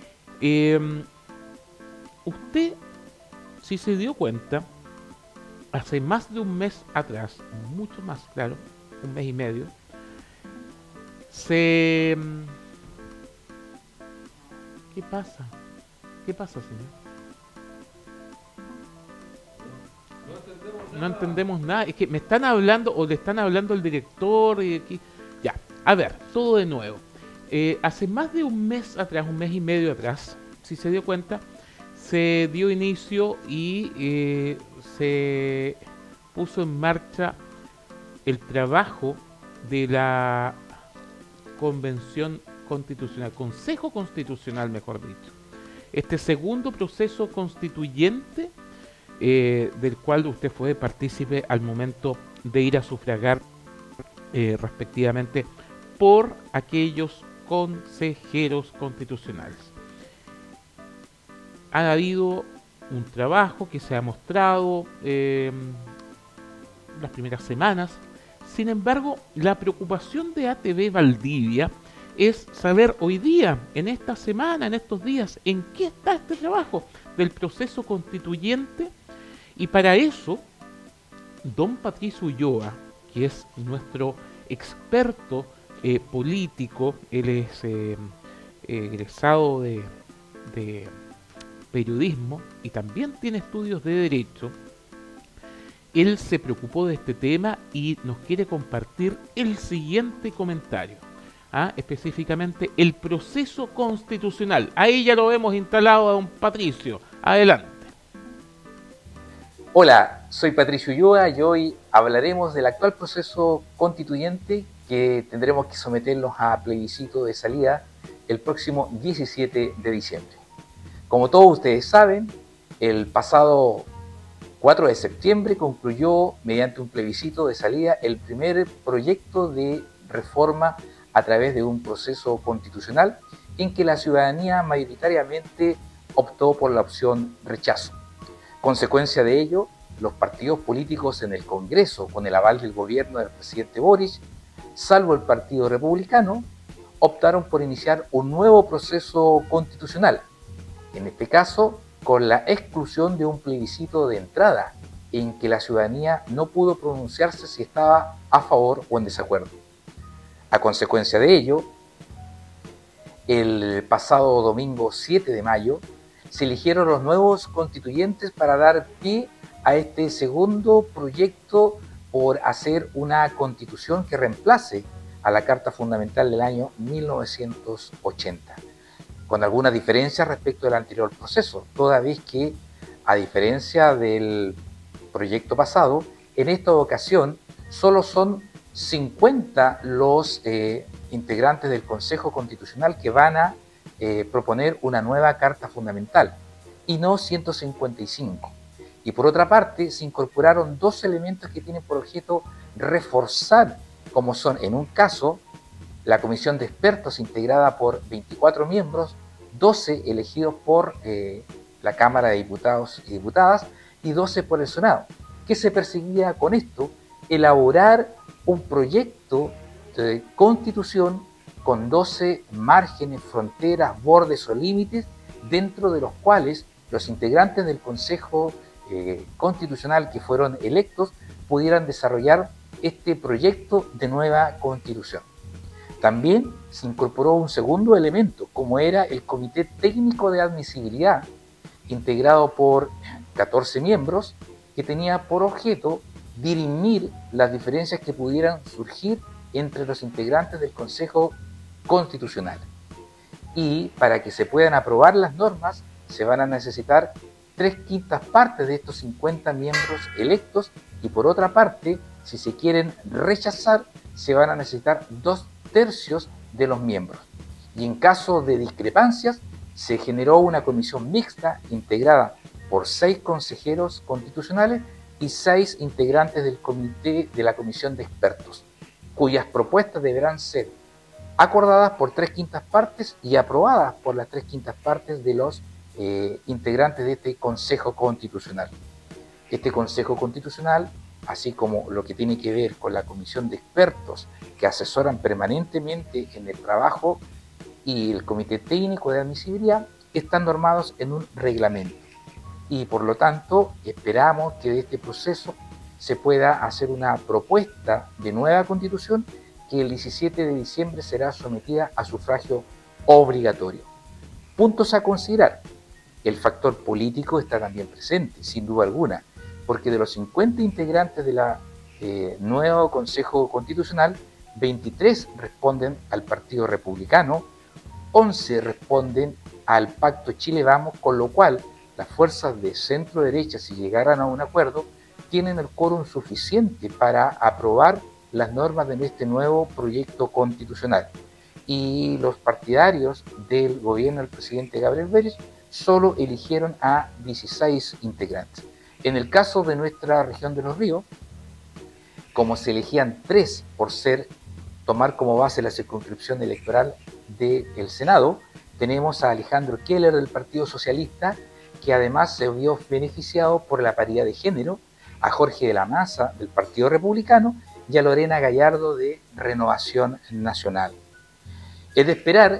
Usted, si se dio cuenta, hace más de un mes atrás, mucho más, claro, un mes y medio, ¿Qué pasa? ¿Qué pasa, señor? No entendemos nada. Es que me están hablando o le están hablando el director y aquí. Ya, a ver, todo de nuevo. Hace más de un mes atrás, un mes y medio atrás, si se dio cuenta, se dio inicio y se puso en marcha el trabajo de la Convención Constitucional, Consejo Constitucional, mejor dicho. Este segundo proceso constituyente del cual usted fue partícipe al momento de ir a sufragar respectivamente por aquellos consejeros constitucionales. Ha habido un trabajo que se ha mostrado las primeras semanas. Sin embargo, la preocupación de ATV Valdivia es saber hoy día, en esta semana, en estos días, en qué está este trabajo del proceso constituyente. Y para eso, don Patricio Ulloa, que es nuestro experto político, él es egresado de periodismo y también tiene estudios de derecho. Él se preocupó de este tema y nos quiere compartir el siguiente comentario. Específicamente el proceso constitucional. Ahí ya lo hemos instalado a don Patricio. Adelante. Hola, soy Patricio Ulloa y hoy hablaremos del actual proceso constituyente que tendremos que someternos a plebiscito de salida el próximo 17 de diciembre. Como todos ustedes saben, el pasado 4 de septiembre concluyó mediante un plebiscito de salida el primer proyecto de reforma a través de un proceso constitucional en que la ciudadanía mayoritariamente optó por la opción rechazo. Consecuencia de ello, los partidos políticos en el Congreso, con el aval del gobierno del presidente Boric, salvo el Partido Republicano, optaron por iniciar un nuevo proceso constitucional, en este caso con la exclusión de un plebiscito de entrada en que la ciudadanía no pudo pronunciarse si estaba a favor o en desacuerdo. A consecuencia de ello, el pasado domingo 7 de mayo se eligieron los nuevos constituyentes para dar pie a este segundo proyecto por hacer una constitución que reemplace a la Carta Fundamental del año 1980, con algunas diferencias respecto del anterior proceso, toda vez que, a diferencia del proyecto pasado, en esta ocasión solo son 50 los integrantes del Consejo Constitucional que van a proponer una nueva Carta Fundamental, y no 155. Y por otra parte, se incorporaron dos elementos que tienen por objeto reforzar, como son, en un caso, la comisión de expertos integrada por 24 miembros, 12 elegidos por la Cámara de Diputados y Diputadas y 12 por el Senado, que se perseguía con esto elaborar un proyecto de constitución con 12 márgenes, fronteras, bordes o límites, dentro de los cuales los integrantes del Consejo Constitucional que fueron electos pudieran desarrollar este proyecto de nueva Constitución. También se incorporó un segundo elemento, como era el Comité Técnico de Admisibilidad, integrado por 14 miembros, que tenía por objeto dirimir las diferencias que pudieran surgir entre los integrantes del Consejo Constitucional. Y para que se puedan aprobar las normas, se van a necesitar 3/5 partes de estos 50 miembros electos, y por otra parte, si se quieren rechazar, se van a necesitar 2/3 de los miembros. Y en caso de discrepancias, se generó una comisión mixta integrada por 6 consejeros constitucionales y 6 integrantes del comité de la comisión de expertos, cuyas propuestas deberán ser acordadas por 3/5 partes y aprobadas por las 3/5 partes de los integrantes de este Consejo Constitucional. Este Consejo Constitucional, así como lo que tiene que ver con la comisión de expertos que asesoran permanentemente en el trabajo, y el Comité Técnico de Admisibilidad, están normados en un reglamento. Y por lo tanto, esperamos que de este proceso se pueda hacer una propuesta de nueva Constitución que el 17 de diciembre será sometida a sufragio obligatorio. Puntos a considerar. El factor político está también presente, sin duda alguna, porque de los 50 integrantes de la nuevo Consejo Constitucional, 23 responden al Partido Republicano, 11 responden al Pacto Chile Vamos, con lo cual las fuerzas de centro derecha, si llegaran a un acuerdo, tienen el quórum suficiente para aprobar las normas de este nuevo proyecto constitucional. Y los partidarios del gobierno del presidente Gabriel Boric solo eligieron a 16 integrantes. En el caso de nuestra región de Los Ríos, como se elegían 3 por tomar como base la circunscripción electoral del Senado, tenemos a Alejandro Keller del Partido Socialista, que además se vio beneficiado por la paridad de género, a Jorge de la Maza del Partido Republicano y a Lorena Gallardo de Renovación Nacional. Es de esperar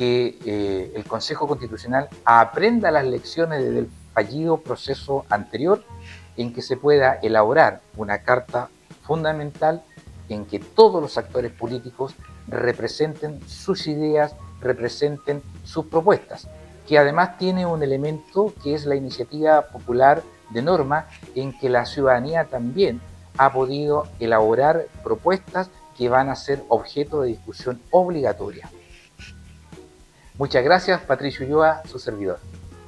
que el Consejo Constitucional aprenda las lecciones del fallido proceso anterior, en que se pueda elaborar una carta fundamental en que todos los actores políticos representen sus ideas, representen sus propuestas, que además tiene un elemento que es la iniciativa popular de norma, en que la ciudadanía también ha podido elaborar propuestas que van a ser objeto de discusión obligatoria. Muchas gracias, Patricio Ulloa, su servidor.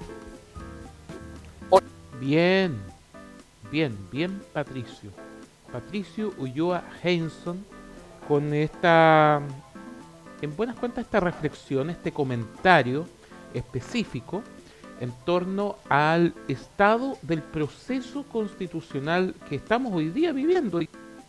Bien, Patricio. Patricio Ulloa Heinson, con esta, en buenas cuentas, esta reflexión, este comentario específico en torno al estado del proceso constitucional que estamos hoy día viviendo.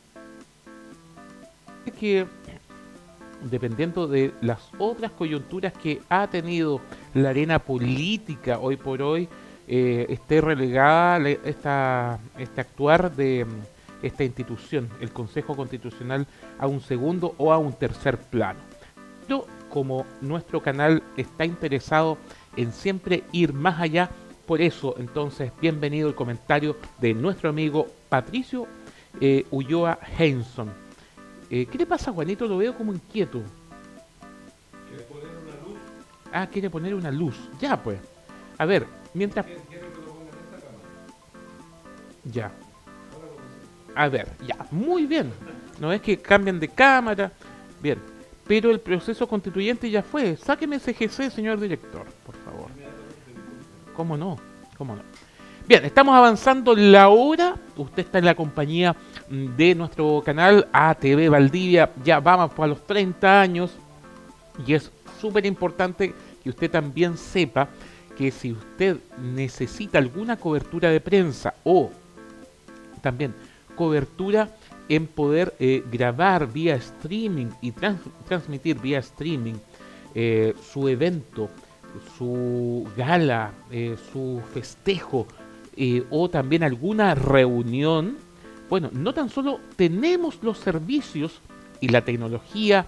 Que dependiendo de las otras coyunturas que ha tenido la arena política hoy por hoy, esté relegada este actuar de esta institución, el Consejo Constitucional, a un segundo o a un tercer plano. Pero como nuestro canal está interesado en siempre ir más allá, por eso entonces bienvenido el comentario de nuestro amigo Patricio Ulloa Heinson. ¿Qué le pasa, Juanito? Lo veo como inquieto. ¿Quiere poner una luz? Ah, quiere poner una luz. Ya, pues. A ver, mientras... Quiero que lo pongan en esta cámara. Ya. A ver, ya. Muy bien. No es que cambien de cámara. Bien. Pero el proceso constituyente ya fue. Sáqueme ese GC, señor director, por favor. ¿Cómo no? ¿Cómo no? Bien, estamos avanzando la hora. Usted está en la compañía de nuestro canal ATV Valdivia. Ya vamos a los 30 años. Y es súper importante que usted también sepa que si usted necesita alguna cobertura de prensa o también cobertura en poder grabar vía streaming y transmitir vía streaming su evento, su gala, su festejo, o también alguna reunión, bueno, no tan solo tenemos los servicios y la tecnología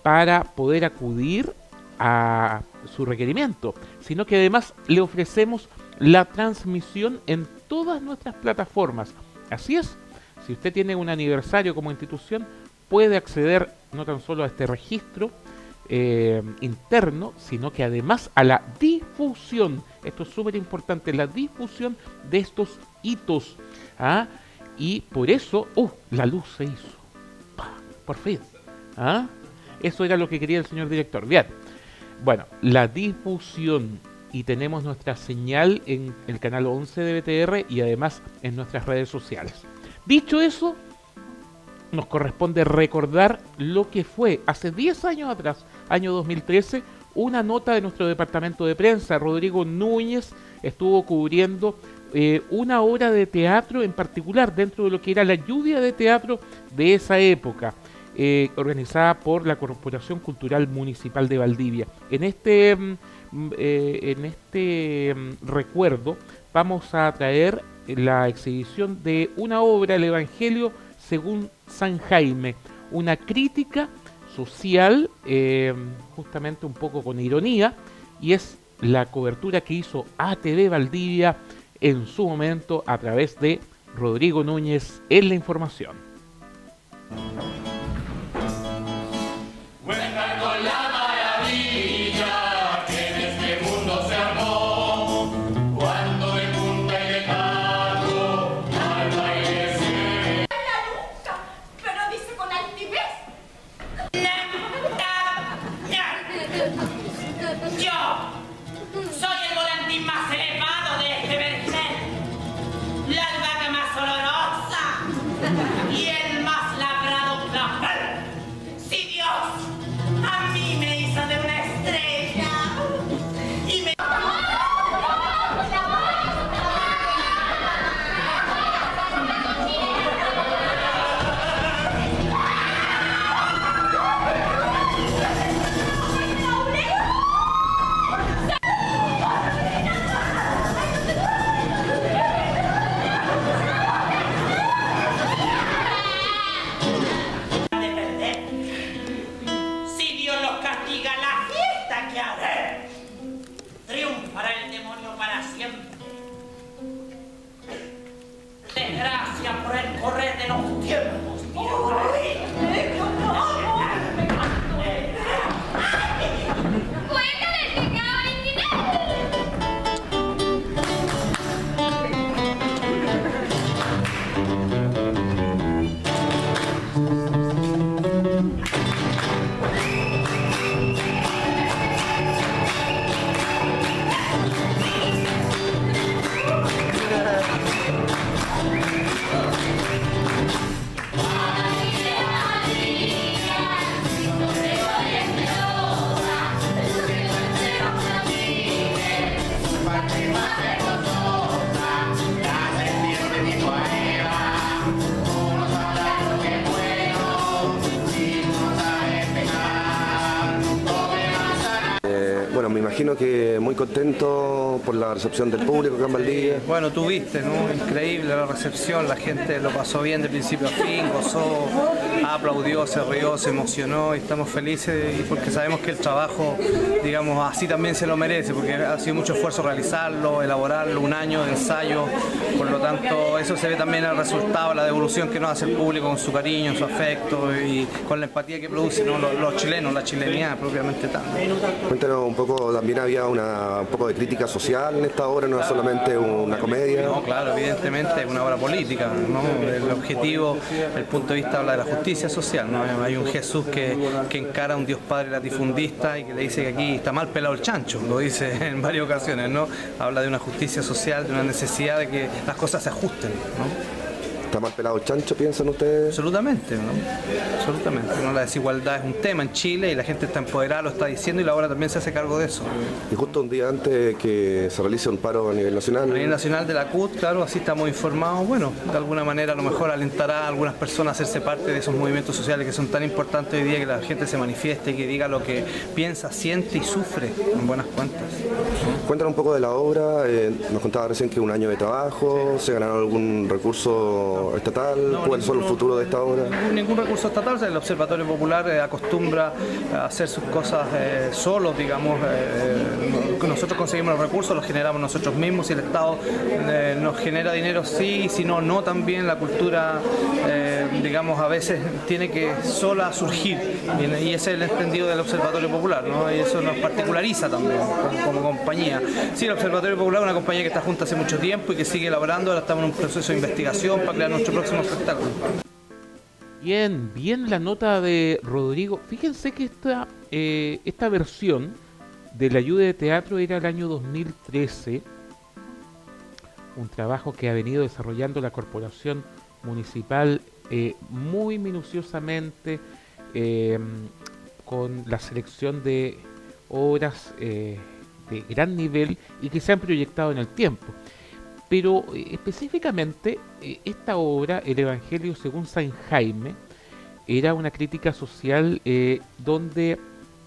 para poder acudir a su requerimiento, sino que además le ofrecemos la transmisión en todas nuestras plataformas. Así es, si usted tiene un aniversario como institución, puede acceder no tan solo a este registro interno, sino que además a la difusión. Esto es súper importante, la difusión de estos hitos. ¿Ah? Y por eso, la luz se hizo. Por fin. ¿Ah? Eso era lo que quería el señor director. Bien. Bueno, la difusión. Y tenemos nuestra señal en el canal 11 de BTR y además en nuestras redes sociales. Dicho eso, nos corresponde recordar lo que fue hace 10 años atrás, año 2013, una nota de nuestro departamento de prensa. Rodrigo Núñez estuvo cubriendo una obra de teatro en particular dentro de lo que era la lluvia de teatro de esa época, organizada por la Corporación Cultural Municipal de Valdivia. En este recuerdo vamos a traer la exhibición de una obra, el Evangelio según San Jaime, una crítica social, justamente un poco con ironía, y es la cobertura que hizo ATV Valdivia en su momento a través de Rodrigo Núñez en la información. Bueno, me imagino que muy contento por la recepción del público acá en Valdivia. Bueno, tú viste, ¿no? Increíble la recepción, la gente lo pasó bien de principio a fin, gozó, aplaudió, se rió, se emocionó y estamos felices y porque sabemos que el trabajo, digamos, así también se lo merece, porque ha sido mucho esfuerzo realizarlo, elaborarlo, un año de ensayo, por lo tanto eso se ve también en el resultado, la devolución que nos hace el público con su cariño, su afecto y con la empatía que produce, ¿no? los chilenos, la chilenidad propiamente tal. Cuéntanos un poco, también había un poco de crítica social en esta obra, no es solamente una comedia. No, claro, evidentemente es una obra política, ¿no? El objetivo, el punto de vista habla de la justicia social, ¿no? Hay un Jesús que encara a un Dios Padre latifundista y que le dice que aquí está mal pelado el chancho, lo dice en varias ocasiones, ¿no? Habla de una justicia social, de una necesidad de que las cosas se ajusten, ¿no? ¿Está mal pelado el chancho, piensan ustedes? Absolutamente, ¿no? Absolutamente, ¿no? La desigualdad es un tema en Chile y la gente está empoderada, lo está diciendo y la obra también se hace cargo de eso. Y justo un día antes que se realice un paro a nivel nacional. A nivel nacional de la CUT, claro, así estamos informados. Bueno, de alguna manera a lo mejor alentará a algunas personas a hacerse parte de esos movimientos sociales que son tan importantes hoy día, que la gente se manifieste, que diga lo que piensa, siente y sufre, en buenas cuentas. Cuéntanos un poco de la obra, nos contaba recién que un año de trabajo, ¿se ganaron algún recurso recurso estatal? ¿Cuál es el futuro de esta obra? Ningún recurso estatal. El Observatorio Popular acostumbra a hacer sus cosas solos, digamos. Nosotros conseguimos los recursos, los generamos nosotros mismos, y el Estado nos genera dinero, sí, si no, no también. La cultura, digamos, a veces tiene que sola surgir, y ese es el entendido del Observatorio Popular, ¿no? Y eso nos particulariza también como compañía. Sí, el Observatorio Popular es una compañía que está junta hace mucho tiempo y que sigue elaborando. Ahora estamos en un proceso de investigación para crear nuestro próximo espectáculo. Bien, bien la nota de Rodrigo. Fíjense que esta versión de la ayuda de teatro era el año 2013, un trabajo que ha venido desarrollando la Corporación Municipal muy minuciosamente, con la selección de obras de gran nivel y que se han proyectado en el tiempo. Pero específicamente esta obra, El Evangelio según San Jaime, era una crítica social donde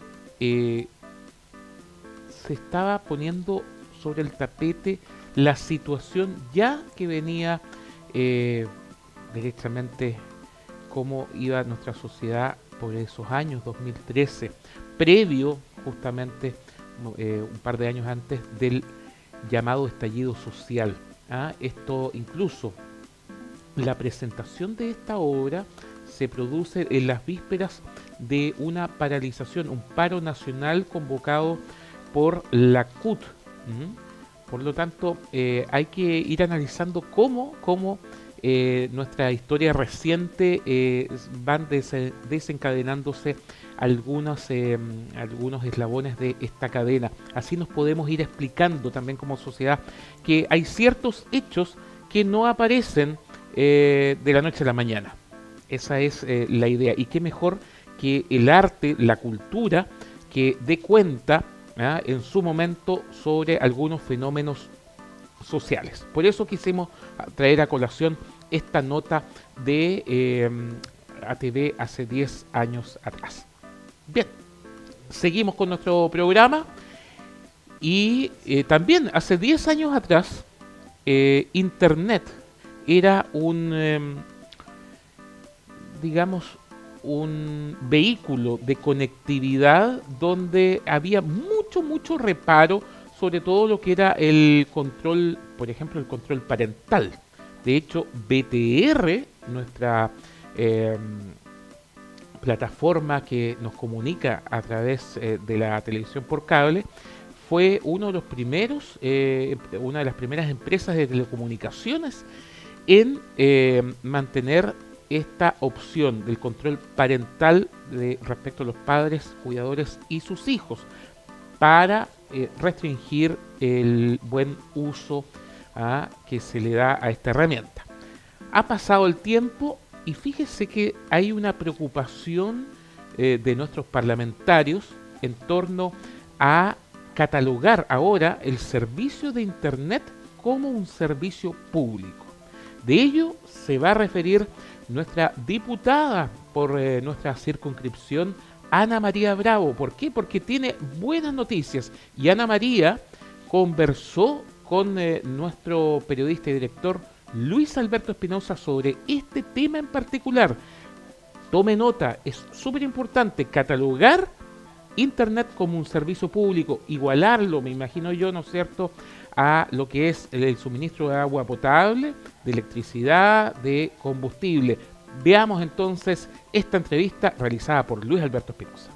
se estaba poniendo sobre el tapete la situación ya que venía derechamente, cómo iba nuestra sociedad por esos años, 2013, previo justamente un par de años antes del llamado estallido social. Esto, incluso la presentación de esta obra se produce en las vísperas de una paralización, un paro nacional convocado por la CUT. Por lo tanto, hay que ir analizando cómo nuestra historia reciente van desencadenándose algunos eslabones de esta cadena. Así nos podemos ir explicando también como sociedad que hay ciertos hechos que no aparecen de la noche a la mañana. Esa es la idea. Y qué mejor que el arte, la cultura, que dé cuenta en su momento sobre algunos fenómenos sociales. Por eso quisimos traer a colación esta nota de ATV hace 10 años atrás. Bien, seguimos con nuestro programa, y también hace 10 años atrás Internet era digamos, un vehículo de conectividad donde había mucho reparo sobre todo lo que era el control, por ejemplo, el control parental. De hecho, BTR, nuestra plataforma que nos comunica a través de la televisión por cable, fue uno de los primeros, una de las primeras empresas de telecomunicaciones en mantener esta opción del control parental respecto a los padres, cuidadores y sus hijos, para restringir el buen uso que se le da a esta herramienta. Ha pasado el tiempo y fíjese que hay una preocupación de nuestros parlamentarios en torno a catalogar ahora el servicio de Internet como un servicio público. De ello se va a referir nuestra diputada por nuestra circunscripción, Ana María Bravo. ¿Por qué? Porque tiene buenas noticias. Y Ana María conversó con nuestro periodista y director Luis Alberto Espinosa sobre este tema en particular. Tome nota, es súper importante catalogar Internet como un servicio público, igualarlo, me imagino yo, ¿no es cierto?, a lo que es el suministro de agua potable, de electricidad, de combustible. Veamos entonces esta entrevista realizada por Luis Alberto Espinosa.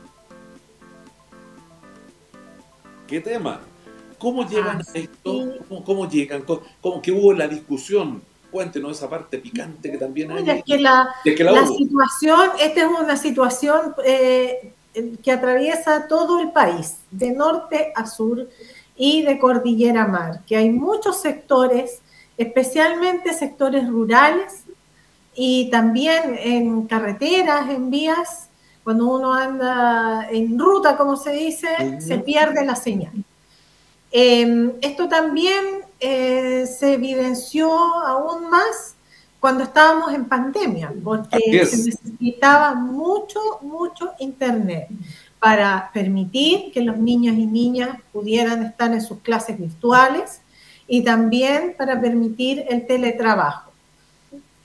¿Qué tema? ¿Cómo llegan a esto? ¿Cómo llegan? ¿Cómo que hubo la discusión? Cuéntenos esa parte picante que también hay. Es que la situación, esta es una situación que atraviesa todo el país, de norte a sur y de cordillera a mar, que hay muchos sectores, especialmente sectores rurales y también en carreteras, en vías, cuando uno anda en ruta, como se dice, se pierde la señal. Esto también se evidenció aún más cuando estábamos en pandemia, porque se necesitaba mucho Internet para permitir que los niños y niñas pudieran estar en sus clases virtuales y también para permitir el teletrabajo.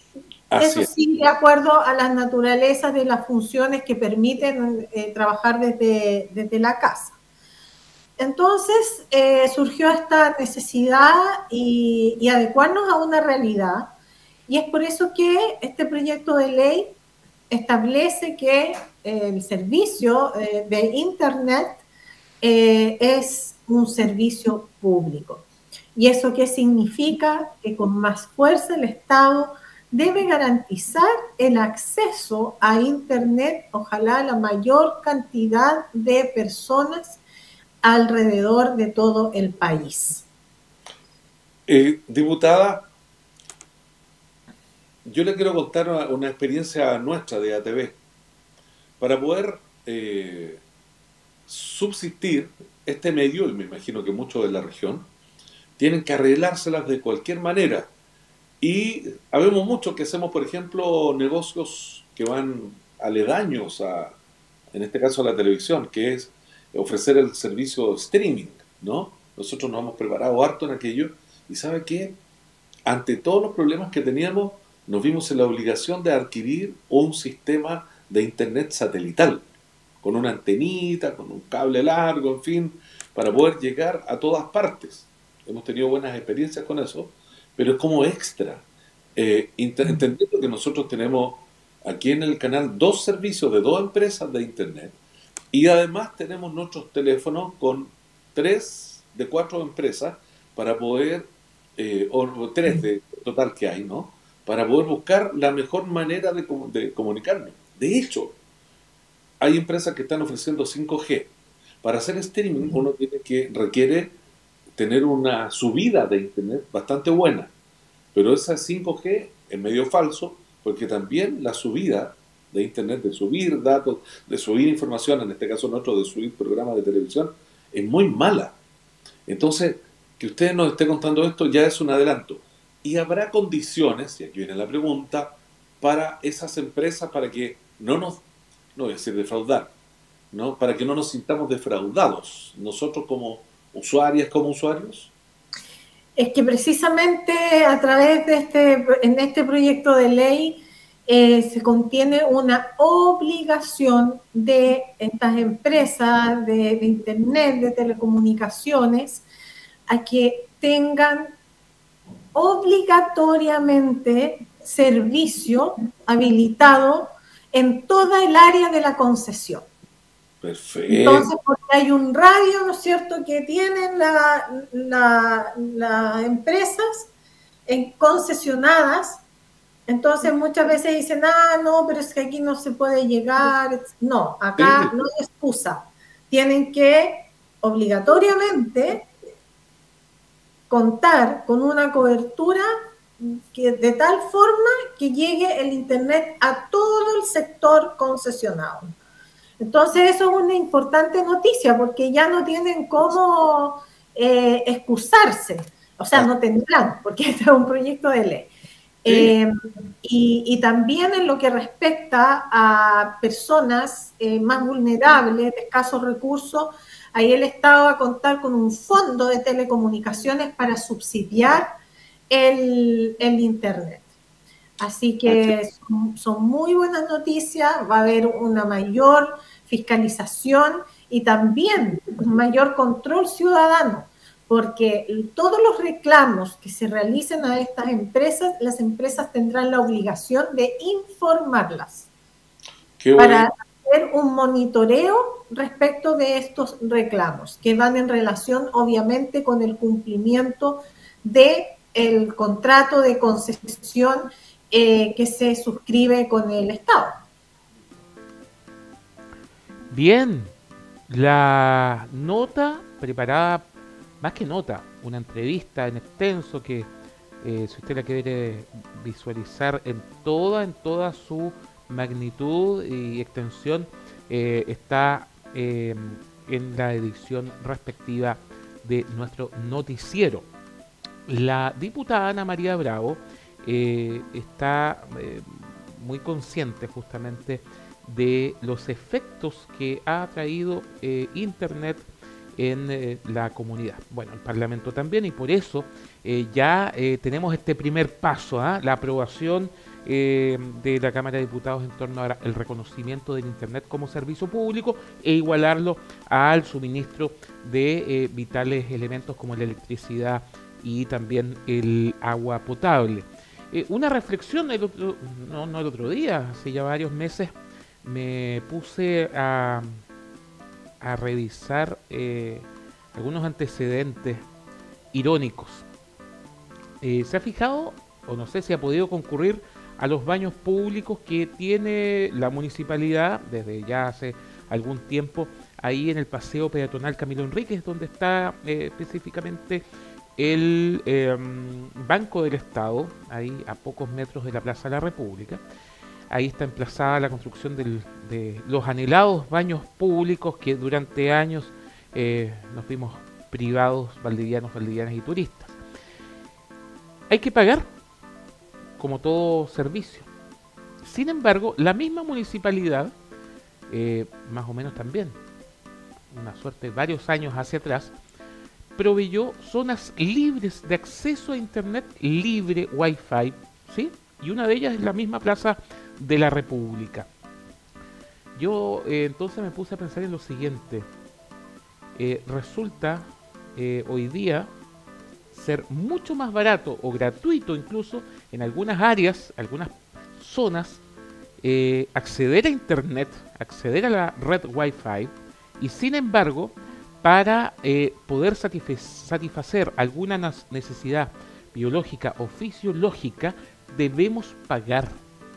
Eso sí, de acuerdo a las naturalezas de las funciones que permiten trabajar desde la casa. Entonces surgió esta necesidad y adecuarnos a una realidad, y es por eso que este proyecto de ley establece que el servicio de Internet es un servicio público. ¿Y eso qué significa? Que con más fuerza el Estado debe garantizar el acceso a Internet, ojalá a la mayor cantidad de personas alrededor de todo el país. Diputada, yo le quiero contar una experiencia nuestra de ATV. Para poder subsistir este medio, y me imagino que muchos de la región, tienen que arreglárselas de cualquier manera. Y habemos muchos que hacemos, por ejemplo, negocios que van aledaños a, en este caso, a la televisión, que es ofrecer el servicio streaming, ¿no? Nosotros nos hemos preparado harto en aquello, y ¿sabe qué? Ante todos los problemas que teníamos, nos vimos en la obligación de adquirir un sistema de internet satelital, con una antenita, con un cable largo, en fin, para poder llegar a todas partes. Hemos tenido buenas experiencias con eso, pero es como extra. Entendiendo que nosotros tenemos aquí en el canal 2 servicios de 2 empresas de internet, y además tenemos nuestros teléfonos con 3 de 4 empresas para poder, o 3 de total que hay, ¿no? Para poder buscar la mejor manera de comunicarnos. De hecho, hay empresas que están ofreciendo 5G. Para hacer streaming uno requiere tener una subida de internet bastante buena. Pero esa 5G es medio falso, porque también la subida de internet, de subir datos, de subir información, en este caso nuestro, de subir programas de televisión, es muy mala. Entonces, que usted nos esté contando esto ya es un adelanto. Y habrá condiciones, y aquí viene la pregunta, para esas empresas para que no voy a decir defraudar, ¿no? Para que no nos sintamos defraudados, nosotros como usuarias, como usuarios. Es que precisamente a través de en este proyecto de ley se contiene una obligación de estas empresas de internet, de telecomunicaciones, a que tengan obligatoriamente servicio habilitado en toda el área de la concesión. Perfecto. Entonces, porque hay un radio, ¿no es cierto?, que tienen las empresas concesionadas. Entonces, muchas veces dicen, no, pero es que aquí no se puede llegar. No, acá no hay excusa. Tienen que obligatoriamente contar con una cobertura de tal forma que llegue el Internet a todo el sector concesionado. Entonces eso es una importante noticia, porque ya no tienen cómo excusarse, o sea, no tendrán, porque este es un proyecto de ley. Y también en lo que respecta a personas más vulnerables, de escasos recursos, ahí el Estado va a contar con un fondo de telecomunicaciones para subsidiar el Internet. Así que son muy buenas noticias, va a haber una mayor fiscalización y también un mayor control ciudadano, porque todos los reclamos que se realicen a estas empresas, las empresas tendrán la obligación de informarlas para hacer un monitoreo respecto de estos reclamos, que van en relación obviamente con el cumplimiento del contrato de concesión que se suscribe con el Estado. Bien, la nota preparada, más que nota, una entrevista en extenso que si usted la quiere visualizar en toda su magnitud y extensión, está en la edición respectiva de nuestro noticiero. La diputada Ana María Bravo está muy consciente justamente de los efectos que ha traído Internet en la comunidad. Bueno, el Parlamento también, y por eso ya tenemos este primer paso, la aprobación de la Cámara de Diputados en torno al reconocimiento del Internet como servicio público e igualarlo al suministro de vitales elementos como la electricidad y también el agua potable. Una reflexión, no el otro día, hace ya varios meses, me puse a revisar algunos antecedentes irónicos. ¿Se ha fijado, o no sé si ha podido concurrir a los baños públicos que tiene la municipalidad desde ya hace algún tiempo ahí en el paseo peatonal Camilo Enríquez, donde está específicamente el Banco del Estado, ahí a pocos metros de la Plaza de la República? Ahí está emplazada la construcción de los anhelados baños públicos que durante años nos vimos privados, valdivianas y turistas. Hay que pagar, como todo servicio. Sin embargo, la misma municipalidad, más o menos también, una suerte varios años hacia atrás, proveyó zonas libres de acceso a Internet libre Wi-Fi, ¿sí? Y una de ellas es la misma Plaza de la República. Yo entonces me puse a pensar en lo siguiente. Resulta hoy día ser mucho más barato o gratuito incluso en algunas áreas, algunas zonas, acceder a Internet, acceder a la red Wi-Fi, y sin embargo, para poder satisfacer alguna necesidad biológica o fisiológica, debemos pagar.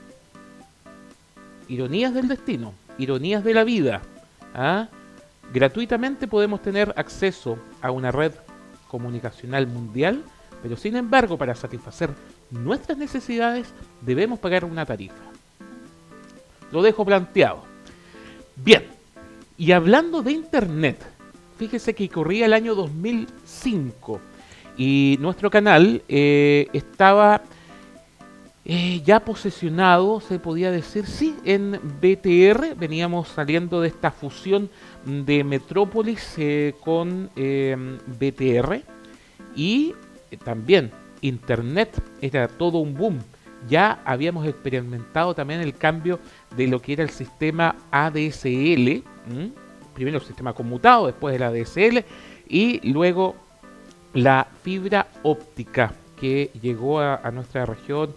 Ironías del destino, ironías de la vida. ¿Ah? Gratuitamente podemos tener acceso a una red comunicacional mundial, pero sin embargo, para satisfacer nuestras necesidades, debemos pagar una tarifa. Lo dejo planteado. Bien, y hablando de Internet, fíjese que corría el año 2005 y nuestro canal estaba ya posesionado, se podía decir, sí, en BTR. Veníamos saliendo de esta fusión de Metrópolis con BTR, y también Internet era todo un boom. Ya habíamos experimentado también el cambio de lo que era el sistema ADSL, primero el sistema conmutado, después el ADSL y luego la fibra óptica que llegó a nuestra región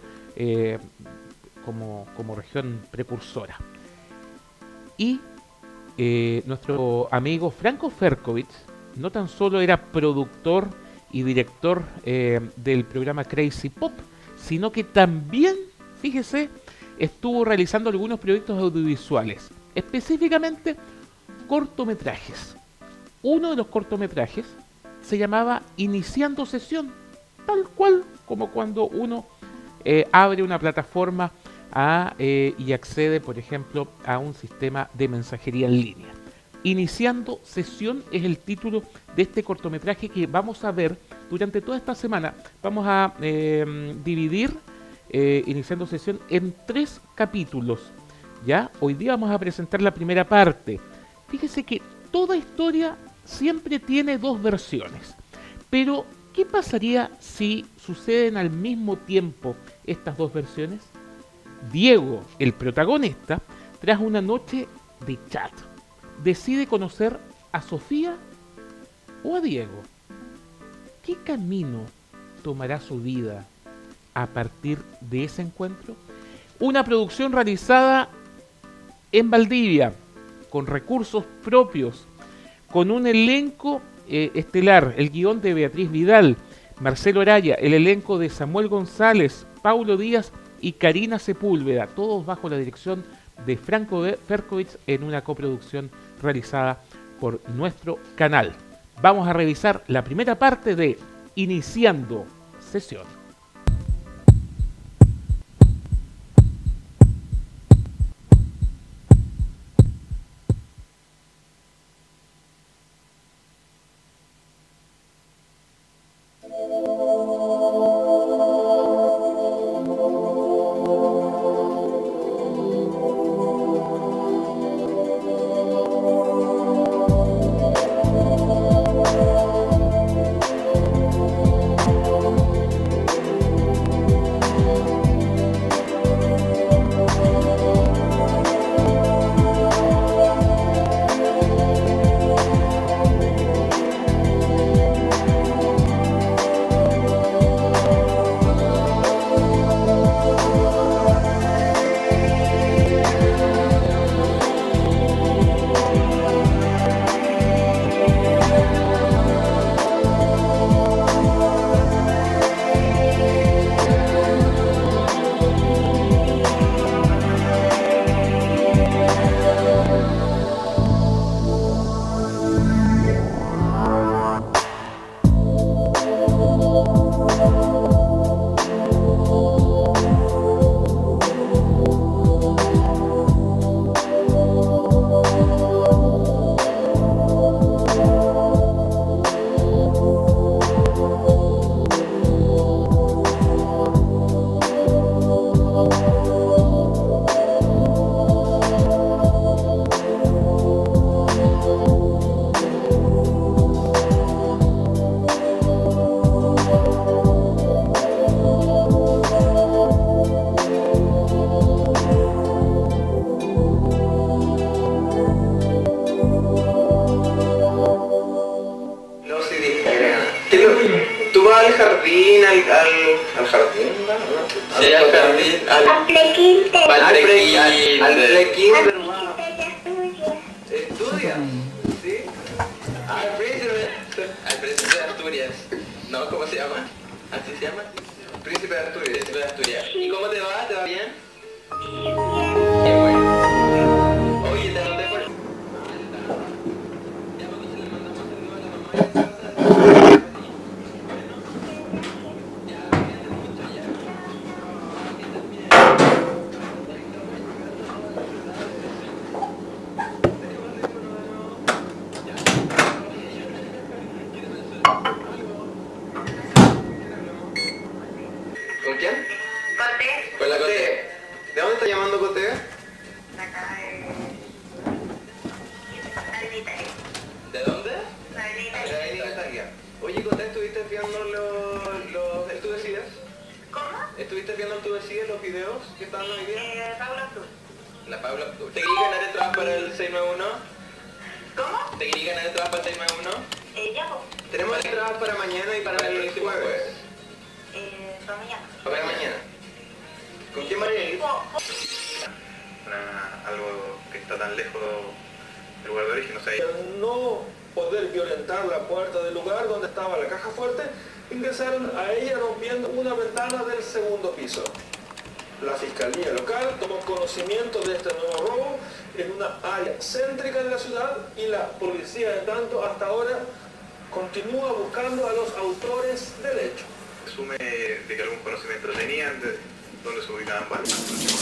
como región precursora. Y nuestro amigo Franco Ferkovich no tan solo era productor y director del programa Crazy Pop, sino que también, fíjese, estuvo realizando algunos proyectos audiovisuales, específicamente cortometrajes. Uno de los cortometrajes se llamaba Iniciando Sesión, tal cual como cuando uno abre una plataforma y accede, por ejemplo, a un sistema de mensajería en línea. Iniciando Sesión es el título de este cortometraje que vamos a ver durante toda esta semana. Vamos a dividir Iniciando Sesión en 3 capítulos. ¿Ya? Hoy día vamos a presentar la primera parte. Fíjese que toda historia siempre tiene 2 versiones. Pero, ¿qué pasaría si suceden al mismo tiempo estas 2 versiones? Diego, el protagonista, tras una noche de chat, decide conocer a Sofía o a Diego. ¿Qué camino tomará su vida a partir de ese encuentro? Una producción realizada en Valdivia, con recursos propios, con un elenco estelar, el guión de Beatriz Vidal, Marcelo Araya, el elenco de Samuel González, Paulo Díaz y Karina Sepúlveda, todos bajo la dirección de Franco Ferkovich en una coproducción realizada por nuestro canal. Vamos a revisar la primera parte de Iniciando Sesión. jardín, al jardín, ¿no? Sí, al jardín, al prekinder. Al prekinder. ¿Estudias? ¿Sí? Al príncipe de Asturias. ¿No? ¿Cómo se llama? ¿Así se llama? Príncipe de Asturias. Príncipe de Asturias. ¿Y cómo te va? ¿Te va bien? Qué bueno. Oye, ¿de dónde fue? ¿Con quién? Coté. Con la Coté. ¿De dónde está llamando Coté? De acá ¿De dónde? La avenida Italia. Oye, Coté, ¿estuviste viendo el Tú Decides? ¿Cómo? ¿Estuviste viendo el Tú Decides, los videos que estaban hoy día? Paula Abdul. La Paula Abdul. ¿Te querías ganar entradas para el 691? ¿Cómo? ¿Te querías ganar entradas para el 691? Ya, pues. Tenemos entradas para mañana y para el jueves. Para mañana. Para mañana. ¿Con quién van a ir? Algo que está tan lejos del lugar de origen, no sé. No poder violentar la puerta del lugar donde estaba la caja fuerte, ingresaron a ella rompiendo una ventana del segundo piso. La Fiscalía Local tomó conocimiento de este nuevo robo en una área céntrica de la ciudad y la policía, de tanto, hasta ahora continúa buscando a los autores del hecho. Asume de que algún conocimiento tenían de dónde se ubicaban varios.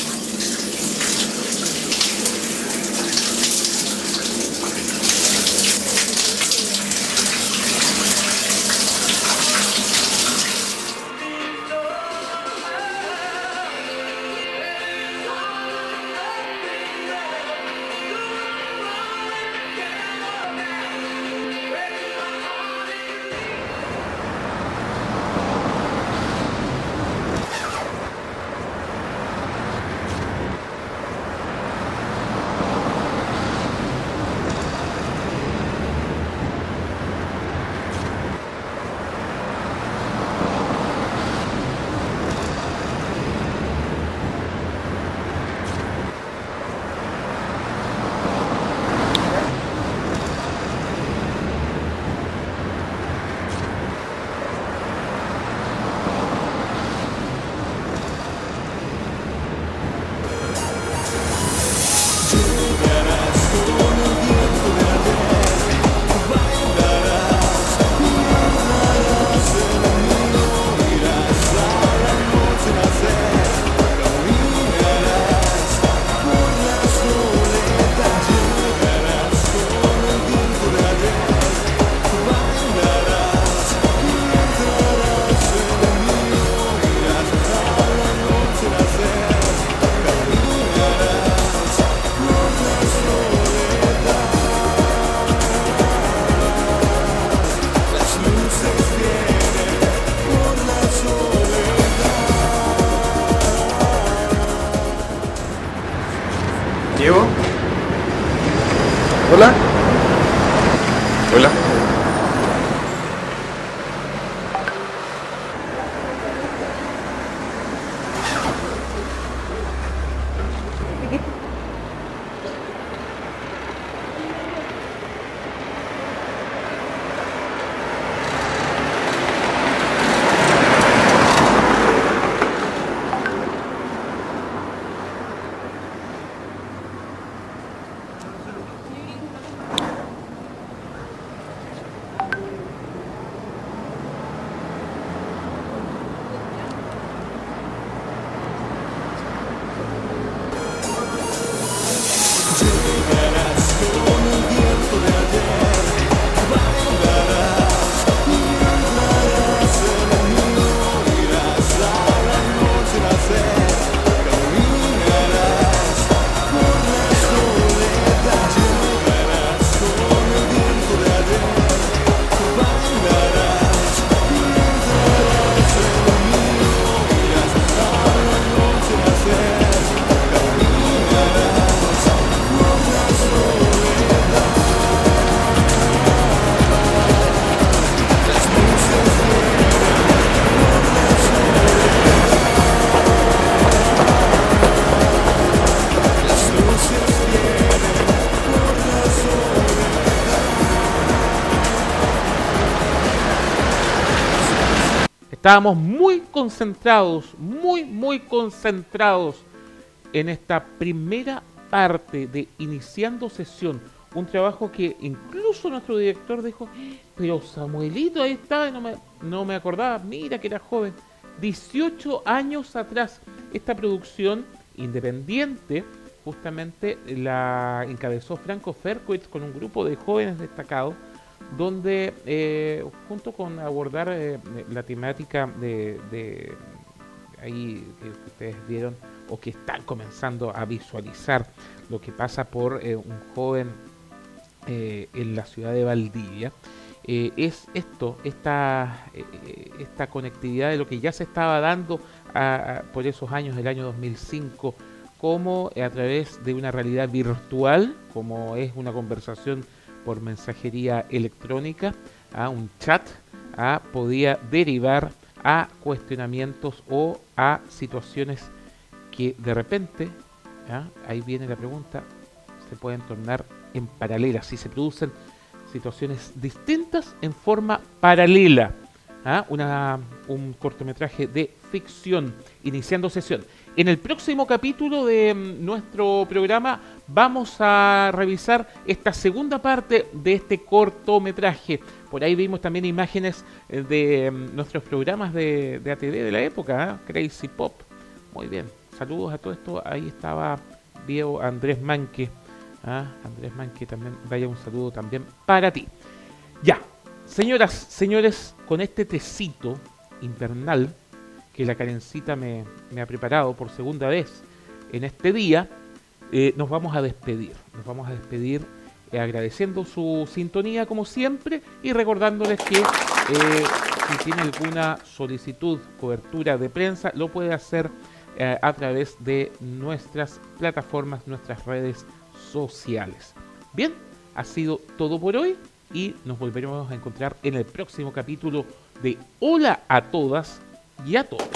¿Diego? ¿Hola? ¿Hola? Estábamos muy concentrados en esta primera parte de Iniciando Sesión. Un trabajo que incluso nuestro director dijo, pero Samuelito ahí está, y no me acordaba, mira que era joven. 18 años atrás, esta producción independiente justamente la encabezó Franco Ferkowitz con un grupo de jóvenes destacados, donde junto con abordar la temática de ahí que ustedes vieron o que están comenzando a visualizar lo que pasa por un joven en la ciudad de Valdivia, es esta conectividad de lo que ya se estaba dando por esos años del año 2005, como a través de una realidad virtual, como es una conversación por mensajería electrónica, a un chat, podía derivar a cuestionamientos o a situaciones que de repente, ahí viene la pregunta, se pueden tornar en paralelas, si se producen situaciones distintas en forma paralela. Un cortometraje de ficción, Iniciando Sesión. En el próximo capítulo de nuestro programa vamos a revisar esta segunda parte de este cortometraje. Por ahí vimos también imágenes de nuestros programas de ATV de la época, Crazy Pop. Muy bien, saludos a todo esto. Ahí estaba, vio Andrés Manque. Andrés Manque también, vaya un saludo también para ti. Ya, señoras, señores, con este tecito invernal que la Karencita me ha preparado por segunda vez en este día, nos vamos a despedir. Nos vamos a despedir agradeciendo su sintonía como siempre y recordándoles que si tiene alguna solicitud, cobertura de prensa, lo puede hacer a través de nuestras plataformas, nuestras redes sociales. Bien, ha sido todo por hoy y nos volveremos a encontrar en el próximo capítulo de Hola a todas y a todos.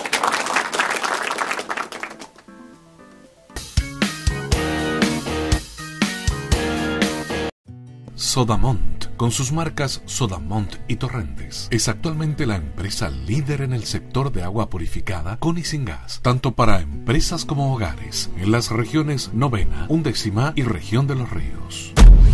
Sodamont, con sus marcas Sodamont y Torrentes, es actualmente la empresa líder en el sector de agua purificada con y sin gas, tanto para empresas como hogares, en las regiones Novena, Undécima y Región de los Ríos.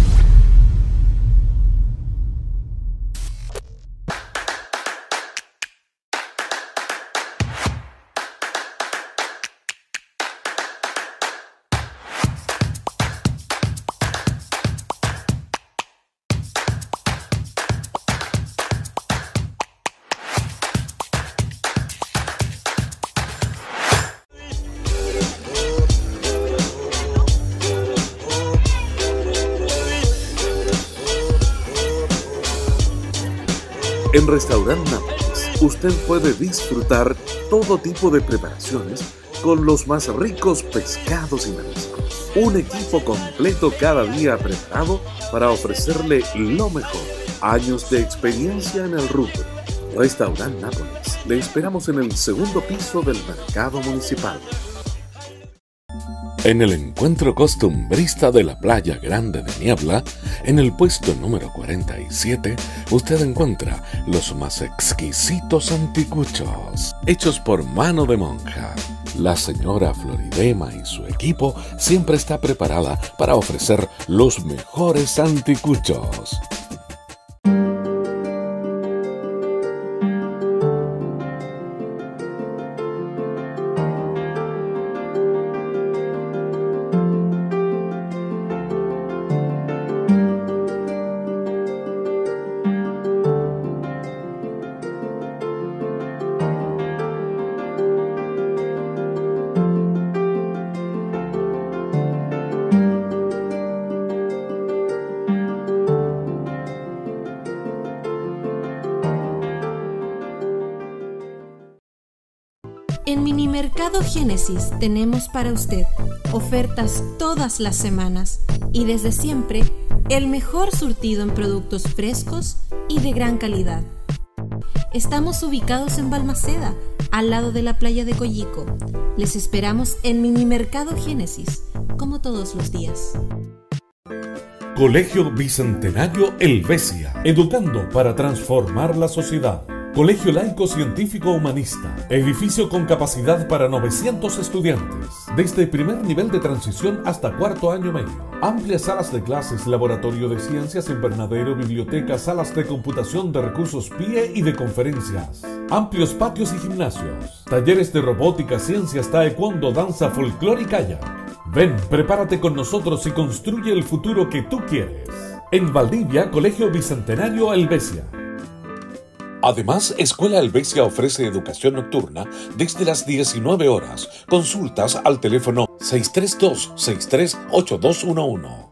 En Restaurant Nápoles, usted puede disfrutar todo tipo de preparaciones con los más ricos pescados y mariscos. Un equipo completo cada día preparado para ofrecerle lo mejor. Años de experiencia en el rubro. Restaurant Nápoles. Le esperamos en el segundo piso del Mercado Municipal. En el encuentro costumbrista de la Playa Grande de Niebla, en el puesto número 47, usted encuentra los más exquisitos anticuchos, hechos por mano de monja. La señora Floridema y su equipo siempre está preparada para ofrecer los mejores anticuchos. En Minimercado Génesis tenemos para usted ofertas todas las semanas y desde siempre el mejor surtido en productos frescos y de gran calidad. Estamos ubicados en Balmaceda, al lado de la playa de Coyico. Les esperamos en Minimercado Génesis, como todos los días. Colegio Bicentenario Helvecia, educando para transformar la sociedad. Colegio Laico Científico Humanista, edificio con capacidad para 900 estudiantes, desde primer nivel de transición hasta cuarto año medio. Amplias salas de clases, laboratorio de ciencias, invernadero, biblioteca, salas de computación, de recursos PIE y de conferencias. Amplios patios y gimnasios, talleres de robótica, ciencias, taekwondo, danza, folclore y kayak. Ven, prepárate con nosotros y construye el futuro que tú quieres. En Valdivia, Colegio Bicentenario Helvecia. Además, Escuela Helvecia ofrece educación nocturna desde las 19 horas. Consultas al teléfono 632-638211.